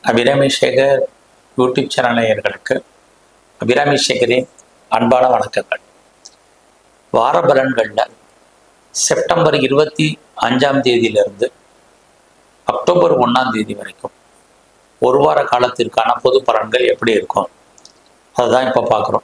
Abirami Sekar YouTube channel நேயர்களுக்கு அபிராமி சேகரின் அன்பான வணக்கங்கள். வார பலன்களில் செப்டம்பர் 25ஆம் தேதியிலிருந்து அக்டோபர் 1ஆம் தேதி வரைக்கும் ஒரு வார காலத்திற்கான பொது பலன்கள் எப்படி இருக்கும் அதுதான் இப்போ பார்க்குறோம்.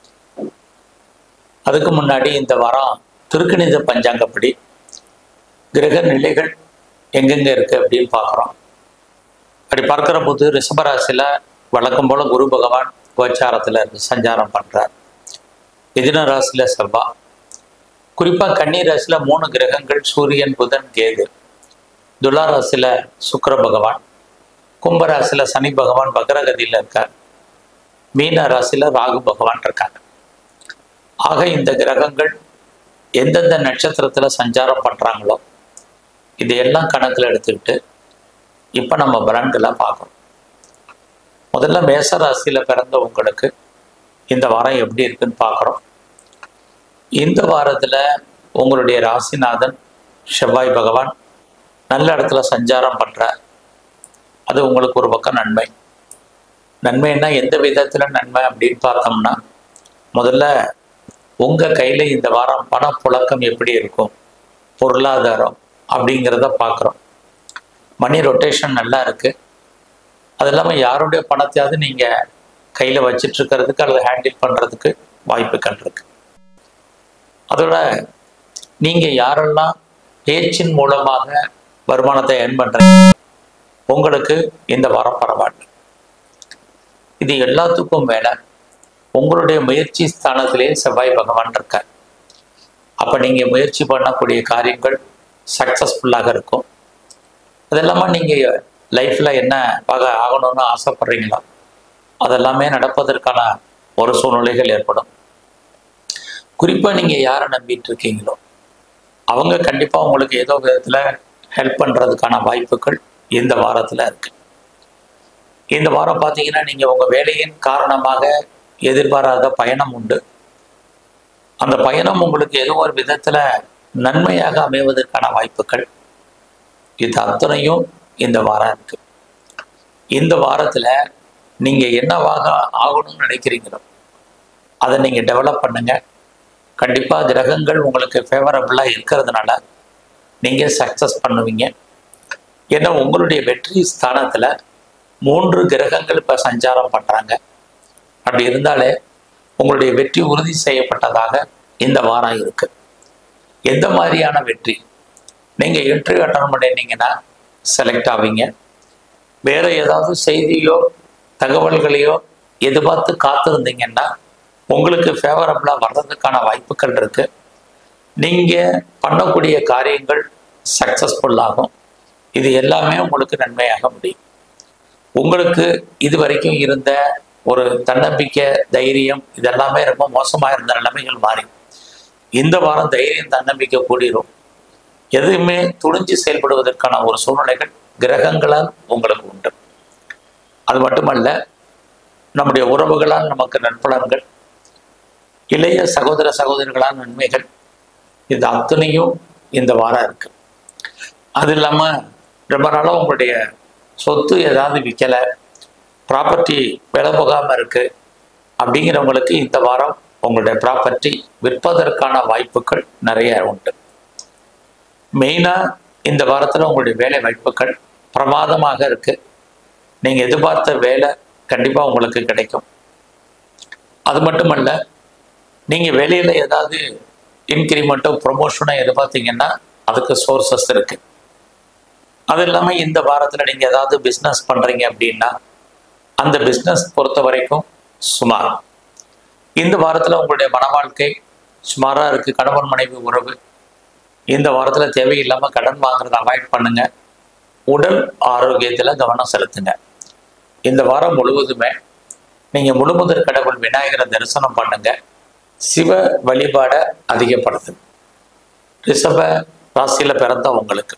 அதுக்கு முன்னாடி இந்த வாரம் திருக்கணித பஞ்சாங்கப்படி கிரக நிலைகள் எங்கெங்கே இருக்குது அப்படின்னு பார்க்குறோம். அப்படி பார்க்குற போது ரிஷபராசியில் வழக்கம் போல் குரு பகவான் கோச்சாரத்தில் சஞ்சாரம் பண்ணுறார். மிதுன ராசியில் செவ்வாய், குறிப்பாக கன்னி ராசியில் 3 கிரகங்கள் சூரியன், புதன், கேது. துலா ராசியில் சுக்கிர பகவான், கும்பராசியில் சனி பகவான் வக்ரகதியில் இருக்கார். மீன ராசியில் ராகு பகவான் இருக்காங்க. ஆக இந்த கிரகங்கள் எந்தெந்த நட்சத்திரத்தில் சஞ்சாரம் பண்ணுறாங்களோ இதையெல்லாம் கணக்கில் எடுத்துக்கிட்டு இப்போ நம்ம பலன்களை பார்க்கணும். முதல்ல மேச ராசியில் பிறந்த உங்களுக்கு இந்த வாரம் எப்படி இருக்குன்னு பார்க்குறோம். இந்த வாரத்தில் உங்களுடைய ராசிநாதன் செவ்வாய் பகவான் நல்ல இடத்துல சஞ்சாரம் பண்ணுறார். அது உங்களுக்கு ஒரு பக்கம் நன்மை. நன்மைன்னா எந்த விதத்தில் நன்மை அப்படின்னு பார்த்தோம்னா, முதல்ல உங்கள் கையில் இந்த வாரம் பணப்புழக்கம் எப்படி இருக்கும், பொருளாதாரம் அப்படிங்கிறத பார்க்குறோம். மணி ரொட்டேஷன் நல்லா இருக்குது. அது இல்லாமல் யாருடைய பணத்தையாவது நீங்கள் கையில் வச்சிட்ருக்கிறதுக்கு அல்லது ஹேண்டில் பண்ணுறதுக்கு வாய்ப்புகள் இருக்குது. அதோட நீங்கள் யாரெல்லாம் பேச்சின் மூலமாக வருமானத்தை ஏர்ன் பண்ணுறீங்க உங்களுக்கு இந்த வாரம் பரவாயில்ல. இது எல்லாத்துக்கும் மேலே உங்களுடைய முயற்சி ஸ்தானத்திலே செவ்வாய் பகவான் இருக்கார். அப்போ நீங்கள் முயற்சி பண்ணக்கூடிய காரியங்கள் சக்ஸஸ்ஃபுல்லாக இருக்கும். அது இல்லாமல் நீங்கள் லைஃப்பில் என்ன ஆகணும்னு ஆசைப்படுறீங்களோ அதெல்லாமே நடப்பதற்கான ஒரு சூழ்நிலைகள் ஏற்படும். குறிப்பாக நீங்கள் யாரை நம்பிட்டு இருக்கீங்களோ அவங்க கண்டிப்பாக உங்களுக்கு ஏதோ விதத்தில் ஹெல்ப் பண்ணுறதுக்கான வாய்ப்புகள் இந்த வாரத்தில் இருக்குது. இந்த வாரம் பார்த்தீங்கன்னா நீங்கள் உங்கள் வேலையின் காரணமாக எதிர்பாராத பயணம் உண்டு. அந்த பயணம் உங்களுக்கு ஏதோ ஒரு விதத்தில் நன்மையாக அமைவதற்கான வாய்ப்புகள் இது அத்தனையும் இந்த வாரம் இருக்கு. இந்த வாரத்தில் நீங்கள் என்னவாக ஆகணும்னு நினைக்கிறீங்களோ அதை நீங்கள் டெவலப் பண்ணுங்க. கண்டிப்பாக கிரகங்கள் உங்களுக்கு ஃபேவரபுளாக இருக்கிறதுனால நீங்கள் சக்ஸஸ் பண்ணுவீங்க. ஏன்னா உங்களுடைய வெற்றி ஸ்தானத்தில் 3 கிரகங்கள் இப்போ சஞ்சாரம் பண்ணுறாங்க. அப்படி இருந்தாலே உங்களுடைய வெற்றி உறுதி செய்யப்பட்டதாக இந்த வாரம் இருக்கு. எந்த மாதிரியான வெற்றி? நீங்கள் இன்டர்வியூ அட்டன் பண்ணிட்டீங்கன்னா செலக்ட் ஆவீங்க. வேறு ஏதாவது செய்தியோ தகவல்களையோ எதிர்பார்த்து காத்திருந்தீங்கன்னா உங்களுக்கு ஃபேவரபுளாக வர்றதுக்கான வாய்ப்புகள் இருக்குது. நீங்கள் பண்ணக்கூடிய காரியங்கள் சக்ஸஸ்ஃபுல்லாகும். இது எல்லாமே உங்களுக்கு நன்மையாக முடியும். உங்களுக்கு இது வரைக்கும் இருந்த ஒரு தன்னம்பிக்கை, தைரியம் இதெல்லாமே ரொம்ப மோசமாக இருந்த நிலைமைகள் மாறி இந்த வாரம் தைரியம், தன்னம்பிக்கை கூடிரும். எதுவுமே துணிஞ்சு செயல்படுவதற்கான ஒரு சூழ்நிலைகள் கிரகங்களால் உங்களுக்கு உண்டு. அது மட்டுமல்ல, நம்முடைய உறவுகளால் நமக்கு நற்பலன்கள், இளைய சகோதர சகோதரிகளால் நன்மைகள், இது அத்தனையும் இந்த வாரம் இருக்கு. அது இல்லாமல் ரொம்ப நாளாக உங்களுடைய சொத்து ஏதாவது விற்கலை, ப்ராப்பர்ட்டி விலை போகாமல் இருக்கு அப்படிங்கிறவங்களுக்கு இந்த வாரம் உங்களுடைய ப்ராப்பர்ட்டி விற்பதற்கான வாய்ப்புகள் நிறைய உண்டு. மெயினாக இந்த வாரத்தில் உங்களுடைய வேலை வாய்ப்புகள் பிரமாதமாக இருக்குது. நீங்கள் எதிர்பார்த்த வேலை கண்டிப்பாக உங்களுக்கு கிடைக்கும். அது மட்டுமல்ல, நீங்கள் வேலையில் ஏதாவது இன்க்ரிமெண்ட்டோ ப்ரொமோஷனோ எதிர்பார்த்தீங்கன்னா அதுக்கு சோர்சஸ் இருக்குது. அது இல்லாமல் இந்த வாரத்தில் நீங்கள் ஏதாவது பிஸ்னஸ் பண்ணுறீங்க அப்படின்னா அந்த பிஸ்னஸ் பொறுத்த வரைக்கும் சுமார். இந்த வாரத்தில் உங்களுடைய மன வாழ்க்கை சுமாராக இருக்குது. கணவன் மனைவி உறவு இந்த வாரத்தில் தேவையில்லாமல் கடன் வாங்குறதை அவாய்ட் பண்ணுங்க. உடல் ஆரோக்கியத்தில் கவனம் செலுத்துங்க. இந்த வாரம் முழுவதுமே நீங்கள் முழுமுதற் கடவுள் விநாயகரை தரிசனம் பண்ணுங்க. சிவ வழிபாடை அதிகப்படுத்துங்க. ரிஷப ராசியில் பிறந்த உங்களுக்கு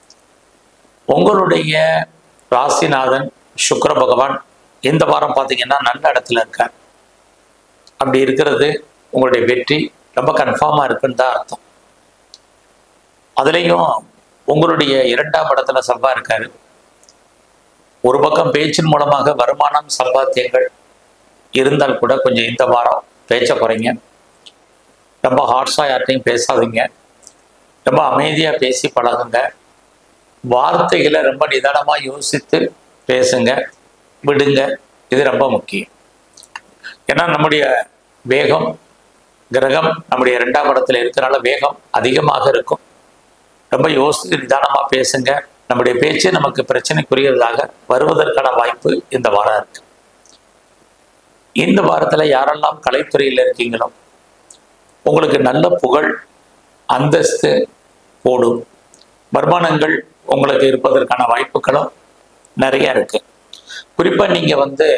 உங்களுடைய ராசிநாதன் சுக்கிர பகவான் இந்த வாரம் பார்த்தீங்கன்னா நல்ல இடத்துல இருக்கார். அப்படி இருக்கிறது உங்களுடைய வெற்றி ரொம்ப கன்ஃபார்மாக இருக்குன்னு தான் அர்த்தம். அதுலேயும் உங்களுடைய 2ஆம் இடத்துல செவ்வாய் இருக்காரு. ஒரு பக்கம் பேச்சின் மூலமாக வருமானம் சம்பாத்தியங்கள் இருந்தால் கூட கொஞ்சம் இந்த வாரம் பேச்ச குறைங்க. ரொம்ப ஹார்ஷா யார்ட்டையும் பேசாதீங்க. ரொம்ப அமைதியா பேசி பழகுங்க. வார்த்தைகளை ரொம்ப நிதானமா யோசித்து பேசுங்க, விடுங்க. இது ரொம்ப முக்கியம். ஏன்னா நம்முடைய வேகம், கிரகம் நம்முடைய 2ஆம் இடத்துல இருக்கிறனால வேகம் அதிகமாக இருக்கும். ரொம்ப யோசித்து நிதானமா பேசுங்க. நம்முடைய பேச்சு நமக்கு பிரச்சனைக்குரியதாக வருவதற்கான வாய்ப்பு இந்த வாரம் இருக்கு. இந்த வாரத்துல யாரெல்லாம் கலைத்துறையில் இருக்கீங்களோ உங்களுக்கு நல்ல புகழ், அந்தஸ்து கூடும். வருமானங்கள் உங்களுக்கு இருப்பதற்கான வாய்ப்புகளும் நிறைய இருக்கு. குறிப்பா நீங்க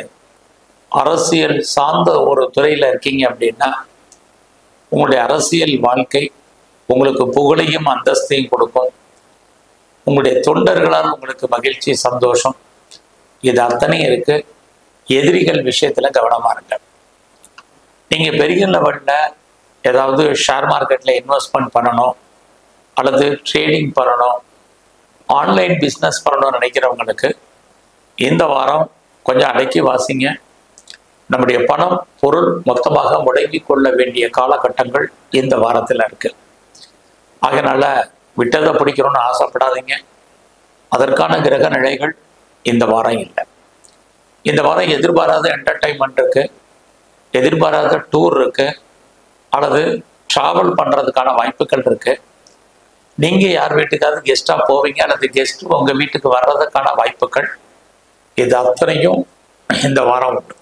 அரசியல் சார்ந்த ஒரு துறையில இருக்கீங்க அப்படின்னா உங்களுடைய அரசியல் வாழ்க்கை உங்களுக்கு புகழையும் அந்தஸ்தையும் கொடுக்கும். உங்களுடைய தொண்டர்களால் உங்களுக்கு மகிழ்ச்சி, சந்தோஷம், இது அத்தனையும் இருக்கு. எதிரிகள் விஷயத்துல கவனமா இருங்க. நீங்க பெரிய லெவல்ல ஏதாவது ஷேர் மார்க்கெட்ல இன்வெஸ்ட்மெண்ட் பண்ணணும் அல்லது ட்ரேடிங் பண்ணணும், ஆன்லைன் பிஸ்னஸ் பண்ணணும்னு நினைக்கிறவங்களுக்கு இந்த வாரம் கொஞ்சம் அடக்கி வாசிங்க. நம்முடைய பணம், பொருள் மொத்தமாக முடங்கி கொள்ள வேண்டிய காலகட்டங்கள் இந்த வாரத்தில் இருக்கு. அதனால விட்டதை பிடிக்கணும்னு ஆசைப்படாதீங்க. அதற்கான கிரக நிலைகள் இந்த வாரம் இல்லை. இந்த வாரம் எதிர்பாராத என்டர்டைன்மெண்ட் இருக்கு, எதிர்பாராத டூர் இருக்கு, அல்லது டிராவல் பண்றதுக்கான வாய்ப்புகள் இருக்கு. நீங்க யார் வீட்டுக்காவது கெஸ்டா போவீங்க அல்லது கெஸ்ட் உங்க வீட்டுக்கு வர்றதுக்கான வாய்ப்புகள் இது அத்தனையும் இந்த வாரம் உண்டு.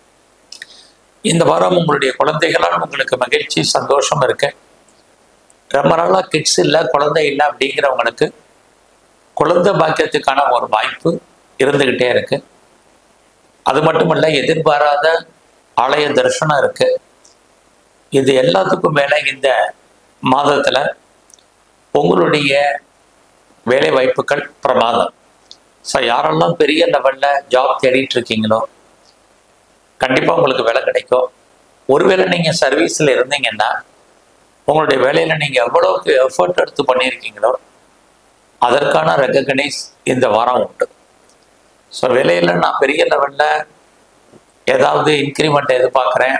இந்த வாரம் உங்களுடைய குழந்தைகளால் உங்களுக்கு மகிழ்ச்சி, சந்தோஷம் இருக்கு. ரொம்ப நாளா கிட்ஸ் இல்லை, குழந்தை இல்லை அப்படிங்கிறவங்களுக்கு குழந்தை பாக்கியத்துக்கான ஒரு வாய்ப்பு இருந்துகிட்டே இருக்கு. அது மட்டும் இல்லை, எதிர்பாராத ஆலய தரிசனம் இருக்கு. இது எல்லாத்துக்கும் மேல இந்த மாதத்துல உங்களுடைய வேலை வாய்ப்புகள் பிரமாதம். ஸோ யாரெல்லாம் பெரிய லெவல்ல ஜாப் தேடிட்டு இருக்கீங்களோ கண்டிப்பா உங்களுக்கு வேலை கிடைக்கும். ஒருவேளை நீங்க சர்வீஸ்ல இருந்தீங்கன்னா உங்களுடைய வேலையில நீங்க எவ்வளவுக்கு எஃபர்ட் எடுத்து பண்ணியிருக்கீங்களோ அதற்கான ரெகக்னைஸ் இந்த வாரம் உண்டு. ஸோ வேலையில நான் பெரிய லெவல்ல ஏதாவது இன்க்ரிமெண்ட் எதிர்பார்க்குறேன்,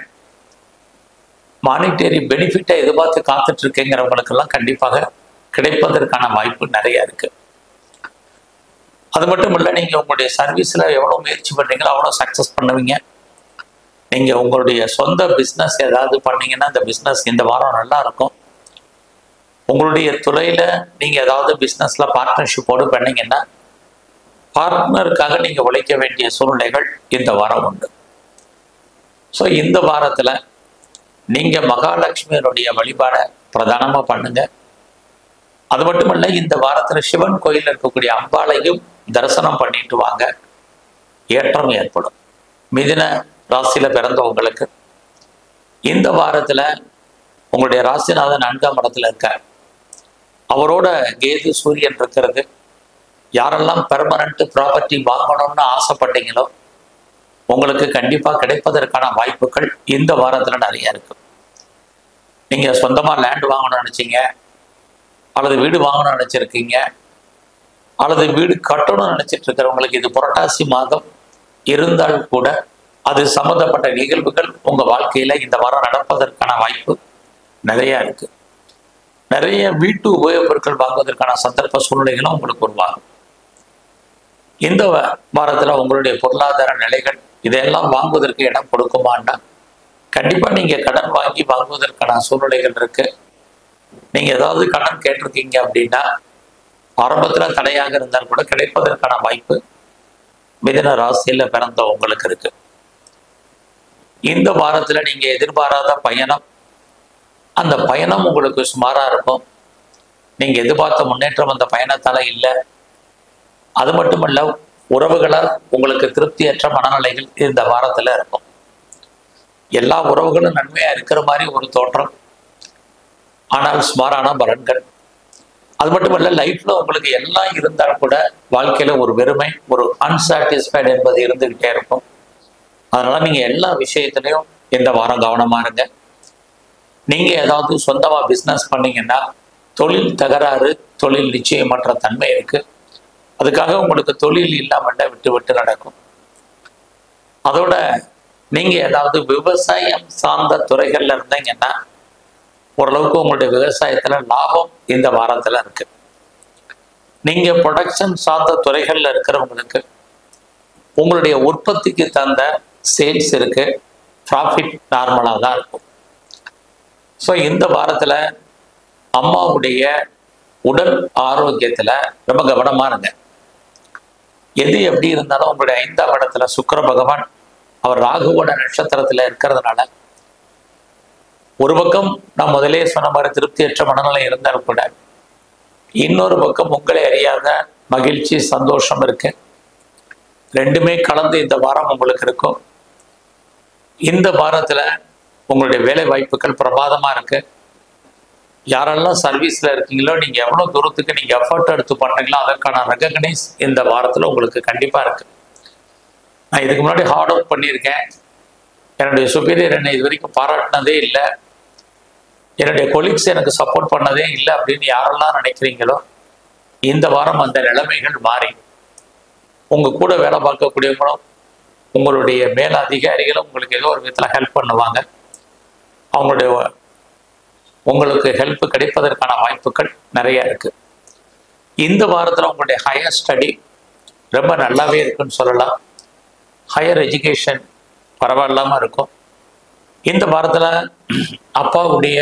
மானிட்டரி பெனிஃபிட்டை எதிர்பார்த்து காத்துட்டு இருக்கேங்கிறவங்களுக்கெல்லாம் கண்டிப்பாக கிடைப்பதற்கான வாய்ப்பு நிறைய இருக்கு. அது மட்டும் இல்லை, நீங்க உங்களுடைய சர்வீஸ்ல எவ்வளவு முயற்சி பண்றீங்களோ அவ்வளோ சக்சஸ் பண்ணுவீங்க. நீங்க உங்களுடைய சொந்த பிஸ்னஸ் ஏதாவது பண்ணீங்கன்னா அந்த பிஸ்னஸ் இந்த வாரம் நல்லா இருக்கும். உங்களுடைய துறையில நீங்க ஏதாவது பிஸ்னஸ்ல பார்ட்னர்ஷிப்போடு பண்ணீங்கன்னா பார்ட்னருக்காக நீங்க உழைக்க வேண்டிய சூழ்நிலைகள் இந்த வாரம் உண்டு. ஸோ இந்த வாரத்துல நீங்க மகாலட்சுமியினுடைய வழிபாடை பிரதானமா பண்ணுங்க. அது மட்டுமல்ல, இந்த வாரத்துல சிவன் கோயில் இருக்கக்கூடிய அம்பாளையும் தரிசனம் பண்ணிட்டு வாங்க, ஏற்றம் ஏற்படும். மிதுன ராசியில பிறந்தவங்களுக்கு இந்த வாரத்துல உங்களுடைய ராசிநாதன் 4ஆம் இடத்துல இருக்கார். அவரோட கேது சூரியன் இருக்கிறது. யாரெல்லாம் பெர்மனன்ட் ப்ராப்பர்ட்டி வாங்கணும்னு ஆசைப்பட்டீங்களோ உங்களுக்கு கண்டிப்பா கிடைப்பதற்கான வாய்ப்புகள் இந்த வாரத்துல நிறைய இருக்கு. நீங்க சொந்தமா லேண்ட் வாங்கணும்னு நினைச்சீங்க, அல்லது வீடு வாங்கணும்னு நினைச்சிருக்கீங்க, அல்லது வீடு கட்டணும்னு நினைச்சிட்டு இருக்கிறவங்களுக்கு இது புரட்டாசி மாதம் இருந்தால் கூட அது சம்பந்தப்பட்ட நிகழ்வுகள் உங்க வாழ்க்கையில இந்த வாரம் நடப்பதற்கான வாய்ப்பு நிறைய இருக்கு. நிறைய வீட்டு உபயோகப் பொருட்கள் வாங்குவதற்கான சந்தர்ப்ப சூழ்நிலைகளும் உங்களுக்கு உருவாகும். இந்த வாரத்துல உங்களுடைய பொருளாதார நிலைகள் இதையெல்லாம் வாங்குவதற்கு இடம் கொடுக்குமான்னா கண்டிப்பா நீங்க கடன் வாங்கி வாங்குவதற்கான சூழ்நிலைகள் இருக்கு. நீங்க ஏதாவது கடன் கேட்டிருக்கீங்க அப்படின்னா ஆரம்பத்துல தடையாக இருந்தால் கூட கிடைப்பதற்கான வாய்ப்பு மிதுன ராசியில பிறந்த உங்களுக்கு இருக்கு. இந்த வாரத்துல நீங்க எதிர்பாராத பயணம், அந்த பயணம் உங்களுக்கு சுமாரா இருக்கும். நீங்க எதிர்பார்த்த முன்னேற்றம் அந்த பயணத்தால இல்லை. அது மட்டுமல்ல, உறவுகளால் உங்களுக்கு திருப்தியற்ற மனநிலைகள் இந்த வாரத்துல இருக்கும். எல்லா உறவுகளும் நன்மையா இருக்கிற மாதிரி ஒரு தோற்றம், ஆனால் சுமாரான பலன்கள். அது மட்டுமல்ல, லைஃப்ல உங்களுக்கு எல்லாம் இருந்தால் கூட வாழ்க்கையில ஒரு வெறுமை, ஒரு அன்சாட்டிஸ்ஃபைடு என்பது இருந்துகிட்டே இருக்கும். அதனால நீங்க எல்லா விஷயத்திலையும் இந்த வாரம் கவனமா இருங்க. நீங்க ஏதாவது சொந்தமா பிஸ்னஸ் பண்ணீங்கன்னா தொழில் தகராறு, தொழில் நிச்சயமற்ற தன்மை இருக்கு. அதுக்காக உங்களுக்கு தொழில் இல்லாமல் விட்டு விட்டு நடக்கும். அதோட நீங்க ஏதாவது விவசாயம் சார்ந்த துறைகள்ல இருந்தீங்கன்னா ஓரளவுக்கு உங்களுடைய விவசாயத்துல லாபம் இந்த வாரத்துல இருக்கு. நீங்க ப்ரொடக்ஷன் சார்ந்த துறைகள்ல இருக்கிறவங்களுக்கு உங்களுடைய உற்பத்திக்கு தகுந்த சேல்ஸ் இருக்கு, ப்ராஃபிட் நார்மலாக தான் இருக்கும். ஸோ இந்த வாரத்துல அம்மாவுடைய உடல் ஆரோக்கியத்துல ரொம்ப கவனமா இருங்க. எது எப்படி இருந்தாலும் உங்களுடைய 5ஆம் இடத்துல சுக்கிர பகவான் அவர் ராகுவோட நட்சத்திரத்துல இருக்கிறதுனால ஒரு பக்கம் நான் முதலே சொன்ன மாதிரி திருப்தியற்ற மனநிலை இருந்தாலும் கூட இன்னொரு பக்கம் உங்களை அறியாத மகிழ்ச்சி சந்தோஷம் இருக்கு. ரெண்டுமே கலந்து இந்த வாரம் உங்களுக்கு இருக்கும். இந்த வாரத்துல உங்களுடைய வேலை வாய்ப்புகள் பிரமாதமா இருக்கு. யாரெல்லாம் சர்வீஸ்ல இருக்கீங்களோ நீங்க எவ்வளவு தூரத்துக்கு நீங்க எஃபர்ட் எடுத்து பண்றீங்களோ அதற்கான ரெகக்னைஸ் இந்த வாரத்துல உங்களுக்கு கண்டிப்பா இருக்கு. நான் இதுக்கு முன்னாடி ஹார்ட் ஒர்க் பண்ணியிருக்கேன், என்னுடைய சுப்பீரியர் என்னை இது வரைக்கும் பாராட்டினதே இல்லை, என்னுடைய கொலீக்ஸ் எனக்கு சப்போர்ட் பண்ணதே இல்லை அப்படின்னு யாரெல்லாம் நினைக்கிறீங்களோ இந்த வாரம் அந்த நிலைமைகள் மாறி உங்க கூட வேலை பார்க்கக்கூடியவங்களும் உங்களுடைய மேல அதிகாரிகளும் உங்களுக்கு ஏதோ ஒரு விதத்துல ஹெல்ப் பண்ணுவாங்க. அவங்களுடைய உங்களுக்கு ஹெல்ப் கிடைப்பதற்கான வாய்ப்புகள் நிறைய இருக்கு. இந்த வாரத்துல உங்களுடைய ஹையர் ஸ்டடி ரொம்ப நல்லாவே இருக்குன்னு சொல்லலாம். ஹையர் எஜுகேஷன் பரவாயில்லாம இருக்கும். இந்த வாரத்துல அப்பாவுடைய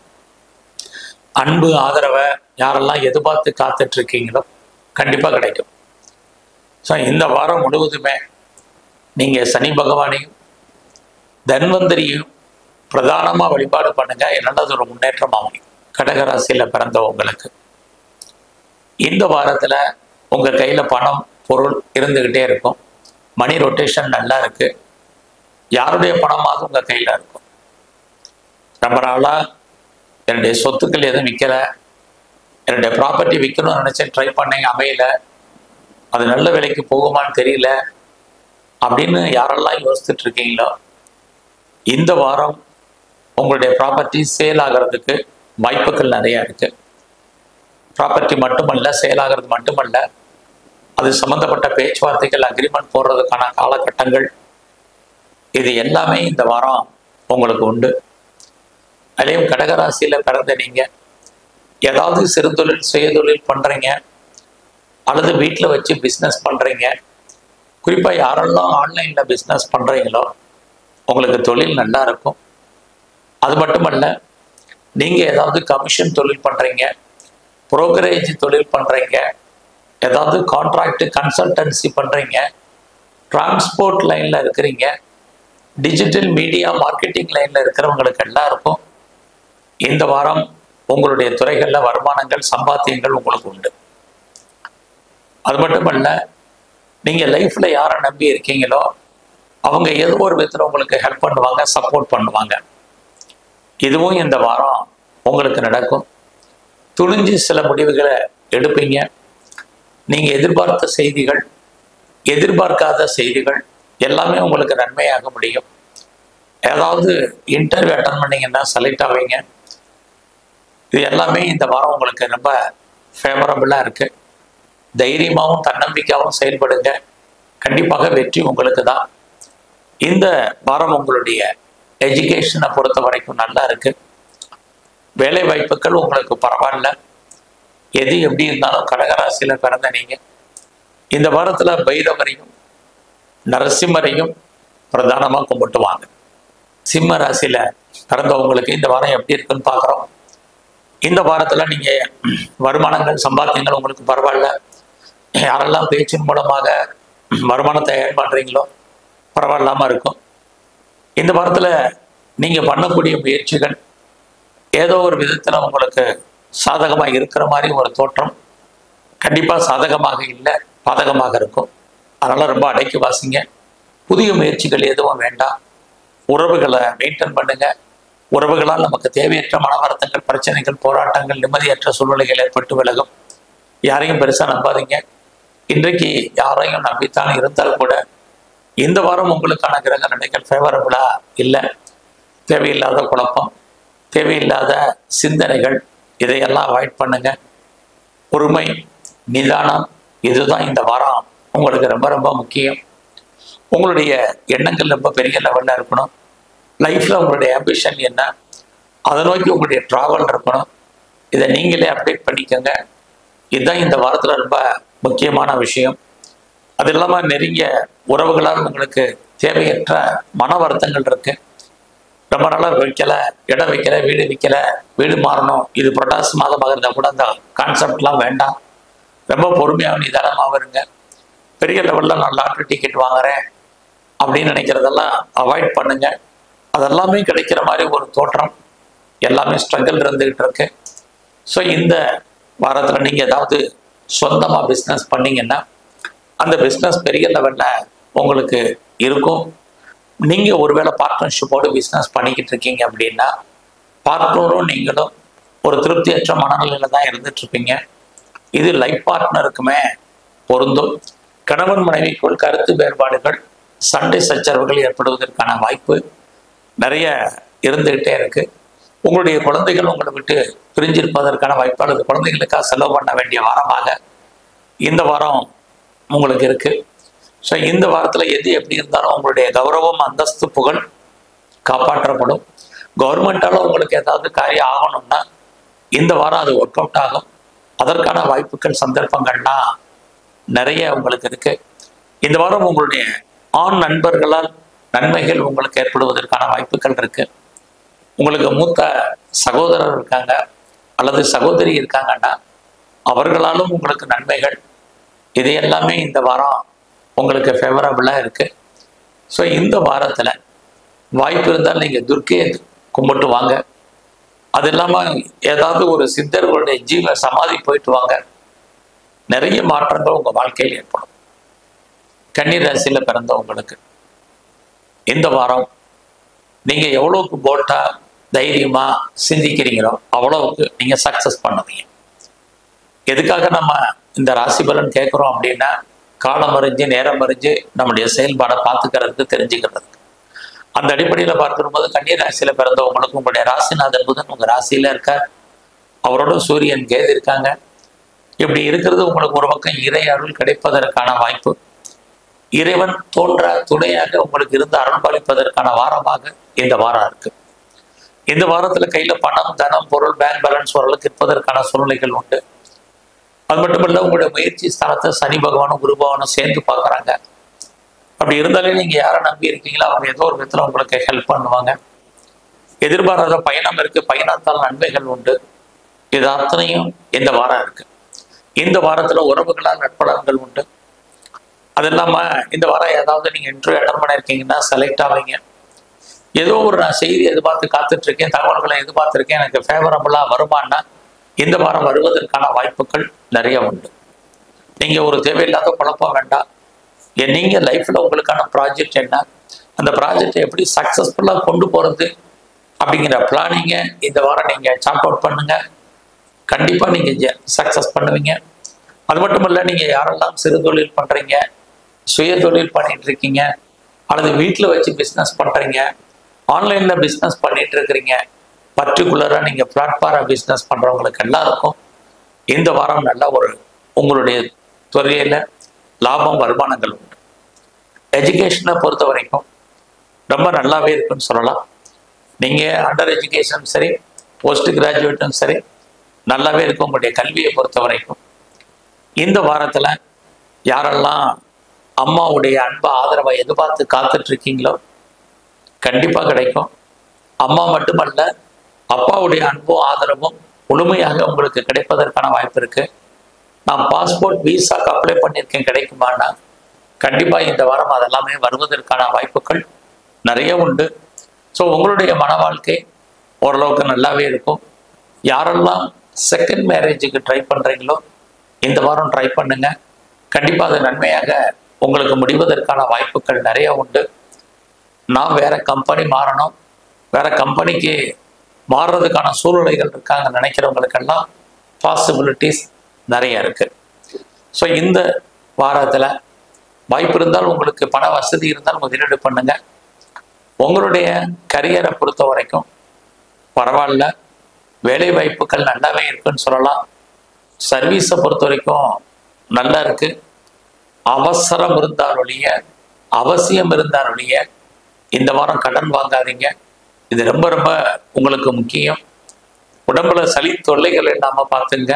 அன்பு ஆதரவை யாரெல்லாம் எதிர்பார்த்து காத்துட்டு இருக்கீங்களோ கண்டிப்பா கிடைக்கும். ஸோ இந்த வாரம் முழுவதுமே நீங்க சனி பகவானையும் தன்வந்தரியும் பிரதானமா வழிபாடு பண்ணுங்க. நல்லது ஒரு முன்னேற்றம் ஆகும். கடகராசியில பிறந்தவங்களுக்கு இந்த வாரத்துல உங்க கையில பணம் பொருள் இருந்துகிட்டே இருக்கும். மணி ரொட்டேஷன் நல்லா இருக்கு. யாருடைய பணமாவது உங்க கையில இருக்கும். ரொம்ப நாளா என்னுடைய சொத்துக்கள் எதுவும் விற்கல, என்னுடைய ப்ராப்பர்ட்டி விற்கணும்னு நினைச்சேன், ட்ரை பண்ணேங்க, அமையல, அது நல்ல விலைக்கு போகுமான்னு தெரியல அப்படின்னு யாரெல்லாம் யோசிச்சுட்டு இருக்கீங்களோ இந்த வாரம் உங்களுடைய ப்ராப்பர்ட்டி சேல் ஆகிறதுக்கு வாய்ப்புகள் நிறைய இருக்கு. ப்ராப்பர்ட்டி மட்டுமல்ல, சேல் ஆகிறது மட்டுமல்ல, அது சம்பந்தப்பட்ட பேச்சுவார்த்தைகள் அக்ரிமெண்ட் போடுறதுக்கான காலகட்டங்கள் இது எல்லாமே இந்த வாரம் உங்களுக்கு உண்டு. அதையும் கடகராசியில பிறந்த நீங்க ஏதாவது சிறு தொழில் சுயதொழில் பண்றீங்க அல்லது வீட்டில் வச்சு பிஸ்னஸ் பண்றீங்க, குறிப்பா யாரெல்லாம் ஆன்லைன்ல பிஸ்னஸ் பண்றீங்களோ உங்களுக்கு தொழில் நல்லா இருக்கும். அது மட்டுமல்ல, நீங்க ஏதாவது கமிஷன் தொழில் பண்றீங்க, புரோக்கரேஜ் தொழில் பண்றீங்க, ஏதாவது கான்ட்ராக்ட் கன்சல்டன்சி பண்றீங்க, டிரான்ஸ்போர்ட் லைன்ல இருக்கிறீங்க, டிஜிட்டல் மீடியா மார்க்கெட்டிங் லைன்ல இருக்கிறவங்களுக்கு எல்லாருக்கும் இந்த வாரம் உங்களுடைய துறைகள்ல வருமானங்கள் சம்பாத்தியங்கள் உங்களுக்கு உண்டு. அது மட்டுமல்ல, நீங்க லைஃப்ல யாரை நம்பி இருக்கீங்களோ அவங்க ஏதோ ஒரு விதத்துல உங்களுக்கு ஹெல்ப் பண்ணுவாங்க, சப்போர்ட் பண்ணுவாங்க. இதுவும் இந்த வாரம் உங்களுக்கு நடக்கும். துணிஞ்சு சில முடிவுகளை எடுப்பீங்க. நீங்க எதிர்பார்த்த செய்திகள், எதிர்பார்க்காத செய்திகள் எல்லாமே உங்களுக்கு நன்மையாக முடியும். ஏதாவது இன்டர்வியூ அட்டன் பண்ணீங்கன்னா செலக்ட் ஆவீங்க. இது எல்லாமே இந்த வாரம் உங்களுக்கு ரொம்ப ஃபேவரபிளா இருக்கு. தைரியமாகவும் தன்னம்பிக்கையாகவும் செயல்படுங்க. கண்டிப்பாக வெற்றி உங்களுக்கு தான். இந்த வாரம் உங்களுடைய எஜுகேஷனை பொறுத்த வரைக்கும் நல்லா இருக்கு. வேலை வாய்ப்புகள் உங்களுக்கு பரவாயில்ல. எது எப்படி இருந்தாலும் கடகராசியில பிறந்த நீங்க இந்த வாரத்துல பைரவரையும் நரசிம்மரையும் பிரதானமா கும்பிட்டு வாங்க. சிம்ம ராசியில பிறந்தவங்களுக்கு இந்த வாரம் எப்படி இருக்குன்னு பாக்குறோம். இந்த வாரத்துல நீங்க வருமானங்கள் சம்பாத்தியங்கள் உங்களுக்கு பரவாயில்ல. யாரெல்லாம் பேச்சின் மூலமாக வருமானத்தை ஏன் பண்றீங்களோ பரவாயில்லாம இருக்கும். இந்த வாரத்துல நீங்க பண்ணக்கூடிய முயற்சிகள் ஏதோ ஒரு விதத்துல உங்களுக்கு சாதகமா இருக்கிற மாதிரி ஒரு தோற்றம் கண்டிப்பா சாதகமாக இல்லை, பாதகமாக இருக்கும். அதனால ரொம்ப அடக்கி வாசிங்க. புதிய முயற்சிகள் எதுவும் வேண்டாம். உறவுகளை மெயின்டைன் பண்ணுங்க. உறவுகளால் நமக்கு தேவையற்ற மன வருத்தங்கள், பிரச்சனைகள், போராட்டங்கள், நிம்மதியற்ற சூழ்நிலைகள் ஏற்பட்டு விலகும். யாரையும் பெருசா நம்பாதீங்க. இன்றைக்கு யாரையும் நம்பித்தான் இருந்தால் கூட இந்த வாரம் உங்களுக்கான கிரக நிலைகள் ஃபேவரபிளா இல்லை. தேவையில்லாத குழப்பம், தேவையில்லாத சிந்தனைகள், இதையெல்லாம் அவாய்ட் பண்ணுங்க. பொறுமை, நிதானம், இதுதான் இந்த வாரம் உங்களுக்கு ரொம்ப ரொம்ப முக்கியம். உங்களுடைய எண்ணங்கள் ரொம்ப பெரிய லெவலில் இருக்கணும். லைஃப்பில் உங்களுடைய ஆம்பிஷன் என்ன, அதை நோக்கி உங்களுடைய ட்ராவல் இருக்கணும். இதை நீங்களே அப்டேட் பண்ணிக்கோங்க. இதுதான் இந்த வாரத்தில் ரொம்ப முக்கியமான விஷயம். அது இல்லாமல் நெருங்கிய உறவுகளால் உங்களுக்கு தேவையற்ற மன வருத்தங்கள் இருக்கு. ரொம்ப நாளாக வைக்கலை, இடம் வைக்கலை, வீடு விற்கலை, வீடு மாறணும், இது புரட்டாசி மாதமாக இருந்தால் கூட அந்த கான்செப்ட்லாம் வேண்டாம். ரொம்ப பொறுமையாக நிதானமாக இருங்க. பெரிய லெவலில் நான் லாட்ரி டிக்கெட் வாங்குறேன் அப்படின்னு நினைக்கிறதெல்லாம் அவாய்ட் பண்ணுங்க. அதெல்லாமே கிடைக்கிற மாதிரி ஒரு தோற்றம், எல்லாமே ஸ்ட்ரகிள் இருந்துகிட்டு இருக்கு. ஸோ இந்த வாரத்தில் நீங்கள் ஏதாவது சொந்தமாக பிஸ்னஸ் பண்ணீங்கன்னா அந்த பிஸ்னஸ் பெரிய லெவலில் உங்களுக்கு இருக்கும். நீங்கள் ஒருவேளை பார்ட்னர்ஷிப்போடு பிஸ்னஸ் பண்ணிக்கிட்டு இருக்கீங்க அப்படின்னா பார்ட்னரும் நீங்களும் ஒரு திருப்தியற்ற மனநிலையில் தான் இருந்துகிட்ருப்பீங்க. இது லைஃப் பார்ட்னருக்குமே பொருந்தும். கணவன் மனைவிக்குள் கருத்து வேறுபாடுகள், சண்டை சச்சரவுகள் ஏற்படுவதற்கான வாய்ப்பு நிறைய இருந்துகிட்டே இருக்குது. உங்களுடைய குழந்தைகள் உங்களை விட்டு பிரிஞ்சிருப்பதற்கான வாய்ப்பு அல்லது குழந்தைகளுக்காக செலவு பண்ண வேண்டிய வாரமாக இந்த வாரம் உங்களுக்கு இருக்குது. ஸோ இந்த வாரத்தில் எது எப்படி இருந்தாலும் உங்களுடைய கௌரவம், அந்தஸ்து, புகழ் காப்பாற்றப்படும். கவர்மெண்ட்டால் உங்களுக்கு ஏதாவது காரியம் ஆகணும்னா இந்த வாரம் அது ஒர்க் அவுட் ஆகும். அதற்கான வாய்ப்புகள், சந்தர்ப்பங்கள்லாம் நிறைய உங்களுக்கு இருக்குது. இந்த வாரம் உங்களுடைய ஆண் நண்பர்களால் நன்மைகள் உங்களுக்கு ஏற்படுவதற்கான வாய்ப்புகள் இருக்குது. உங்களுக்கு மூத்த சகோதரர் இருக்காங்க அல்லது சகோதரி இருக்காங்கன்னா அவர்களாலும் உங்களுக்கு நன்மைகள், இது எல்லாமே இந்த வாரம் உங்களுக்கு ஃபேவரபுளாக இருக்குது. ஸோ இந்த வாரத்தில் வாய்ப்பு இருந்தால் நீங்கள் துர்க்கையை கும்பிட்டு வாங்க. அது இல்லாமல் ஏதாவது ஒரு சித்தர்களுடைய ஜீவ சமாதி போயிட்டு வாங்க. நிறைய மாற்றங்கள் உங்கள் வாழ்க்கையில் ஏற்படும். கன்னி ராசியில் பிறந்தவங்களுக்கு இந்த வாரம் நீங்கள் எவ்வளோக்கு போல்ட்டாக தைரியமாக சிந்திக்கிறீங்களோ அவ்வளவுக்கு நீங்கள் சக்ஸஸ் பண்ணுவீங்க. எதுக்காக நம்ம இந்த ராசி பலன் கேட்குறோம் அப்படின்னா காலம் அறிஞ்சு, நேரம் அறிஞ்சு நம்முடைய செயல்பாடை பார்த்துக்கிறதுக்கு, தெரிஞ்சுக்கிறதுக்கு. அந்த அடிப்படையில் பார்க்கும்போது கன்னி ராசியில் பிறந்தவங்களுக்கு உங்களுடைய ராசிநாதன் புதன் உங்கள் ராசியில் இருக்கார். அவரோட சூரியன், கேது இருக்காங்க. இப்படி இருக்கிறது உங்களுக்கு ஒரு பக்கம் இறை அருள் கிடைப்பதற்கான வாய்ப்பு, இறைவன் தோன்ற துணையாக உங்களுக்கு இருந்து அருள் பாலிப்பதற்கான வாரமாக இந்த வாரம் இருக்கு. இந்த வாரத்தில் கையில் பணம், தனம், பொருள், பேங்க் பேலன்ஸ் ஓரளவுக்கு இருப்பதற்கான சூழ்நிலைகள் உண்டு. அது மட்டும் இல்லை, உங்களுடைய முயற்சி ஸ்தானத்தை சனி பகவானும் குரு பகவானும் சேர்ந்து பார்க்குறாங்க. அப்படி இருந்தாலே நீங்கள் யாரை நம்பி இருக்கீங்களோ அவங்க ஏதோ ஒரு விதத்தில் உங்களுக்கு ஹெல்ப் பண்ணுவாங்க. எதிர்பாராத பயணம் இருக்குது, பயணத்தால் நன்மைகள் உண்டு. இது அத்தனையும் இந்த வாரம் இருக்குது. இந்த வாரத்தில் உறவுகளால் நட்பலன்கள் உண்டு. அது இல்லாமல் இந்த வாரம் ஏதாவது நீங்கள் இன்டர்வியூ அட்டன் பண்ணியிருக்கீங்கன்னா செலக்ட் ஆவீங்க. ஏதோ ஒரு நான் செய்தி எதிர்பார்த்து காத்துட்ருக்கேன், தகவல்களை எதிர்பார்த்துருக்கேன், எனக்கு ஃபேவரபுளாக வருமானா இந்த வாரம் வருவதற்கான வாய்ப்புகள் நிறைய உண்டு. நீங்கள் ஒரு தேவையில்லாத குழப்பம் வேண்டாம். நீங்கள் லைஃப்பில் உங்களுக்கான ப்ராஜெக்ட் என்ன, அந்த ப்ராஜெக்டை எப்படி சக்ஸஸ்ஃபுல்லாக கொண்டு போகிறது அப்படிங்கிற பிளானிங்கை இந்த வாரம் நீங்கள் சார்ட் அவுட் பண்ணுங்கள். கண்டிப்பாக நீங்கள் சக்ஸஸ் பண்ணுவீங்க. அது மட்டும் இல்லை, நீங்கள் யாரெல்லாம் சிறு தொழில் பண்ணுறீங்க, சுய தொழில் பண்ணிகிட்டு இருக்கீங்க, அல்லது வீட்டில் வச்சு பிஸ்னஸ் பண்ணுறீங்க, ஆன்லைனில் பிஸ்னஸ் பண்ணிகிட்டு இருக்கிறீங்க, பர்டிகுலராக நீங்கள் பிளாட்ஃபார்ம் பிஸ்னஸ் பண்ணுறவங்களுக்கு எல்லாருக்கும் இந்த வாரம் நல்ல ஒரு உங்களுடைய துறையில் லாபம், வருமானங்கள் உண்டு. எஜுகேஷனை பொறுத்த வரைக்கும் ரொம்ப நல்லாவே இருக்குன்னு சொல்லலாம். நீங்கள் அண்டர் எஜுகேஷன் சரி, போஸ்ட் கிராஜுவேட்டும் சரி, நல்லாவே இருக்கும் உங்களுடைய கல்வியை பொறுத்த வரைக்கும். இந்த வாரத்தில் யாரெல்லாம் அம்மாவுடைய அன்பை, ஆதரவை எதிர்பார்த்து காத்துட்ருக்கீங்களோ கண்டிப்பாக கிடைக்கும். அம்மா மட்டுமல்ல, அப்பாவுடைய அன்பும் ஆதரவும் முழுமையாக உங்களுக்கு கிடைப்பதற்கான வாய்ப்பு இருக்குது. நான் பாஸ்போர்ட், விசாக்கு அப்ளை பண்ணியிருக்கேன், கிடைக்குமானா கண்டிப்பாக இந்த வாரம் அதெல்லாமே வருவதற்கான வாய்ப்புகள் நிறைய உண்டு. ஸோ உங்களுடைய மன வாழ்க்கை ஓரளவுக்கு நல்லாவே இருக்கும். யாரெல்லாம் செகண்ட் மேரேஜுக்கு ட்ரை பண்ணுறீங்களோ இந்த வாரம் ட்ரை பண்ணுங்க. கண்டிப்பாக அது நன்மையாக உங்களுக்கு முடிவதற்கான வாய்ப்புகள் நிறைய உண்டு. நான் வேற கம்பெனி மாறணும், வேற கம்பெனிக்கு மாறுறதுக்கான சூழ்நிலைகள் இருக்காங்க நினைக்கிறவங்களுக்கெல்லாம் பாசிபிலிட்டிஸ் நிறைய இருக்கு. ஸோ இந்த வாரத்தில் வாய்ப்பு இருந்தால், உங்களுக்கு பண வசதி இருந்தால் முதலீடு பண்ணுங்க. உங்களுடைய கரியரை பொறுத்த வரைக்கும் பரவாயில்ல, வேலை வாய்ப்புகள் நல்லாவே இருக்குன்னு சொல்லலாம். சர்வீஸை பொறுத்த வரைக்கும் நல்லா இருக்கு. அவசரம் இருந்தாலுடைய, அவசியம் இருந்தாலுடைய இந்த வாரம் கடன் வாங்காதீங்க. இது ரொம்ப ரொம்ப உங்களுக்கு முக்கியம். உடம்புல சளி தொல்லைகள் இல்லாம பார்த்துங்க.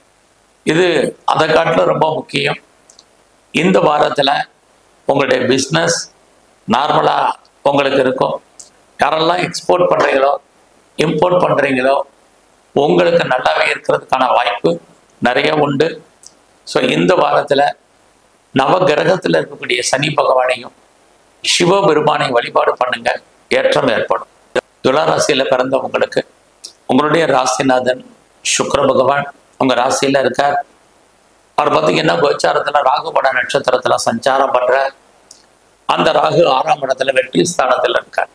இது அதை காட்டிலும் ரொம்ப முக்கியம். இந்த வாரத்துல உங்களுடைய பிஸ்னஸ் நார்மலா உங்களுக்கு இருக்கும். யாரெல்லாம் எக்ஸ்போர்ட் பண்றீங்களோ, இம்போர்ட் பண்றீங்களோ, உங்களுக்கு நல்லாவே இருக்கிறதுக்கான வாய்ப்பு நிறைய உண்டு. ஸோ இந்த வாரத்துல நவகிரகத்தில் இருக்கக்கூடிய சனி பகவானையும் சிவபெருமானை வழிபாடு பண்ணுங்க, ஏற்றம் ஏற்படும். துளாராசியில பிறந்தவங்களுக்கு உங்களுடைய ராசிநாதன் சுக்கிர பகவான் உங்க ராசியில இருக்கார். அவர் பார்த்தீங்கன்னா கோச்சாரத்துல ராகுபட நட்சத்திரத்துல சஞ்சாரம் பண்ற. அந்த ராகு 6ஆம் இடத்துல வெற்றி ஸ்தானத்துல இருக்கார்.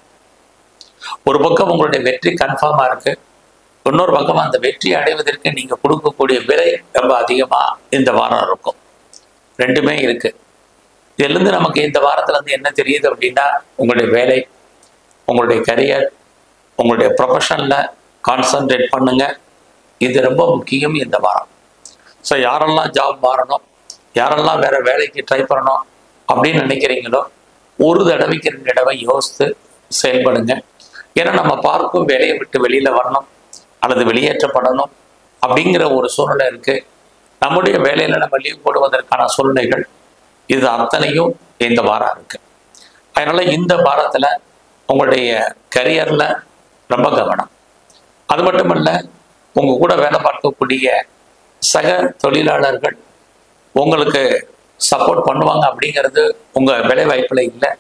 ஒரு பக்கம் உங்களுடைய வெற்றி கன்ஃபார்மா இருக்கு, இன்னொரு பக்கம் அந்த வெற்றி அடைவதற்கு நீங்க கொடுக்கக்கூடிய விலை ரொம்ப அதிகமா இந்த வாரம் இருக்கும். ரெண்டுமே இருக்கு. இதுல இருந்து நமக்கு இந்த வாரத்துல இருந்து என்ன தெரியுது அப்படின்னா, உங்களுடைய வேலை, உங்களுடைய கரியர், உங்களுடைய ப்ரொஃபஷன்ல கான்சன்ட்ரேட் பண்ணுங்க. இது ரொம்ப முக்கியம் இந்த வாரம். ஸோ யாரெல்லாம் ஜாப் மாறணும், யாரெல்லாம் வேற வேலைக்கு ட்ரை பண்ணணும் அப்படின்னு நினைக்கிறீங்களோ, ஒரு தடவைக்கு 2 தடவை யோசித்து செயல்படுங்க. ஏன்னா நம்ம பார்க்கும் வேலையை விட்டு வெளியில வரணும் அல்லது வெளியேற்றப்படணும் அப்படிங்கிற ஒரு சூழ்நிலை இருக்கு. நம்முடைய வேலையில நம்ம லீவ் போடுவதற்கான சூழ்நிலைகள் இது அத்தனையும் இந்த வாரம் இருக்கு. அதனால இந்த வாரத்துல உங்களுடைய கரியர்ல ரொம்ப கவனம். அது மட்டுமல்ல, உங்க கூட வேலை பார்க்கக்கூடிய சக தொழிலாளர்கள் உங்களுக்கு சப்போர்ட் பண்ணுவாங்க அப்படிங்கிறது உங்க வேலை வாய்ப்புல இல்லை.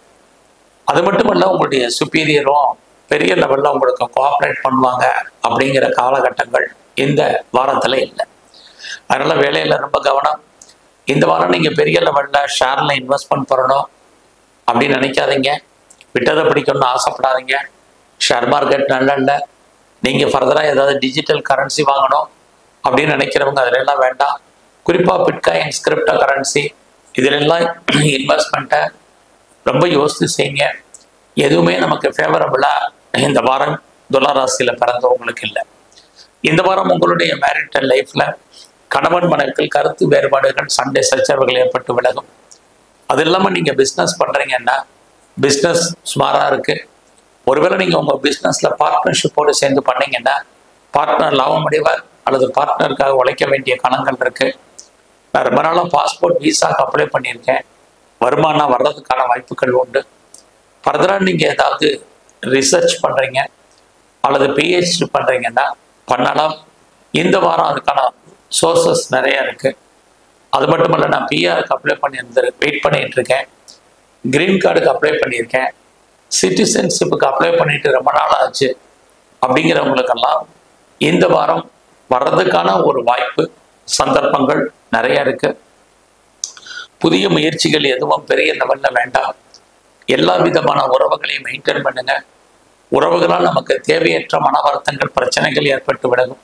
அது மட்டுமல்ல, உங்களுடைய சுப்பீரியரும் பெரிய லெவல்ல உங்களுக்கு கோஆப்ரேட் பண்ணுவாங்க அப்படிங்கிற காலகட்டங்கள் இந்த வாரத்துல இல்லை. அதனால வேலையில ரொம்ப கவனம். இந்த வாரம் நீங்க பெரிய லெவல்ல ஷேர்ல இன்வெஸ்ட்மெண்ட் பண்ணணும் அப்படின்னு நினைக்காதீங்க. விட்டதை பிடிக்கணும்னு ஆசைப்படாதீங்க. ஷேர் மார்க்கெட் நல்லா இல்லை. நீங்க ஃபர்தரா ஏதாவது டிஜிட்டல் கரன்சி வாங்கணும் அப்படின்னு நினைக்கிறவங்க அதுல எல்லாம் வேண்டாம். குறிப்பா பிட்காயின், கிரிப்டோ கரன்சி இதிலெல்லாம் இன்வெஸ்ட்மெண்ட்டை ரொம்ப யோசித்து செய்யுங்க. எதுவுமே நமக்கு ஃபேவரபிளா இந்த வாரம் துளாராசியில பிறந்தவங்களுக்கு இல்லை. இந்த வாரம் உங்களுடைய மேரிட்டல் லைஃப்ல கணவன் மனைவிகள் கருத்து வேறுபாடுகள், சண்டை சச்சரவுகள் ஏற்பட்டு விலகும். அது இல்லாமல் நீங்க பிஸ்னஸ் பண்றீங்கன்னா பிஸ்னஸ் சுமாரா இருக்கு. ஒருவேளை நீங்க உங்க பிஸ்னஸ்ல பார்ட்னர்ஷிப்போடு சேர்ந்து பண்ணீங்கன்னா பார்ட்னர் லாபம் அடைவார் அல்லது பார்ட்னருக்காக உழைக்க வேண்டிய கணங்கள் இருக்கு. நான் ரொம்ப நாளாக பாஸ்போர்ட் விசாக்கு அப்ளை பண்ணியிருக்கேன். வருமானம் வர்றதுக்கான வாய்ப்புகள் உண்டு. ஃபர்தராக நீங்க ஏதாவது ரிசர்ச் பண்றீங்க அல்லது பிஹெச்டி பண்றீங்கன்னா பண்ணலாம். இந்த வாரம் அதுக்கான சோர்சஸ் நிறைய இருக்கு. அது மட்டும் இல்லை, நான் பிஆருக்கு அப்ளை வெயிட் பண்ணிட்டு இருக்கேன். கிரீன் கார்டுக்கு அப்ளை பண்ணியிருக்கேன். சிட்டிசன்ஷிப்புக்கு அப்ளை பண்ணிட்டு ரொம்ப நாள் ஆச்சு அப்படிங்கிறவங்களுக்கெல்லாம் இந்த வாரம் வர்றதுக்கான ஒரு வாய்ப்பு, சந்தர்ப்பங்கள் நிறைய இருக்கு. புதிய முயற்சிகள் எதுவும் பெரிய லெவல்ல வேண்டாம். எல்லா விதமான உறவுகளையும் மெயின்டைன் பண்ணுங்க. உறவுகளால் நமக்கு தேவையற்ற மன வருத்தங்கள், பிரச்சனைகள் ஏற்பட்டு விலகும்.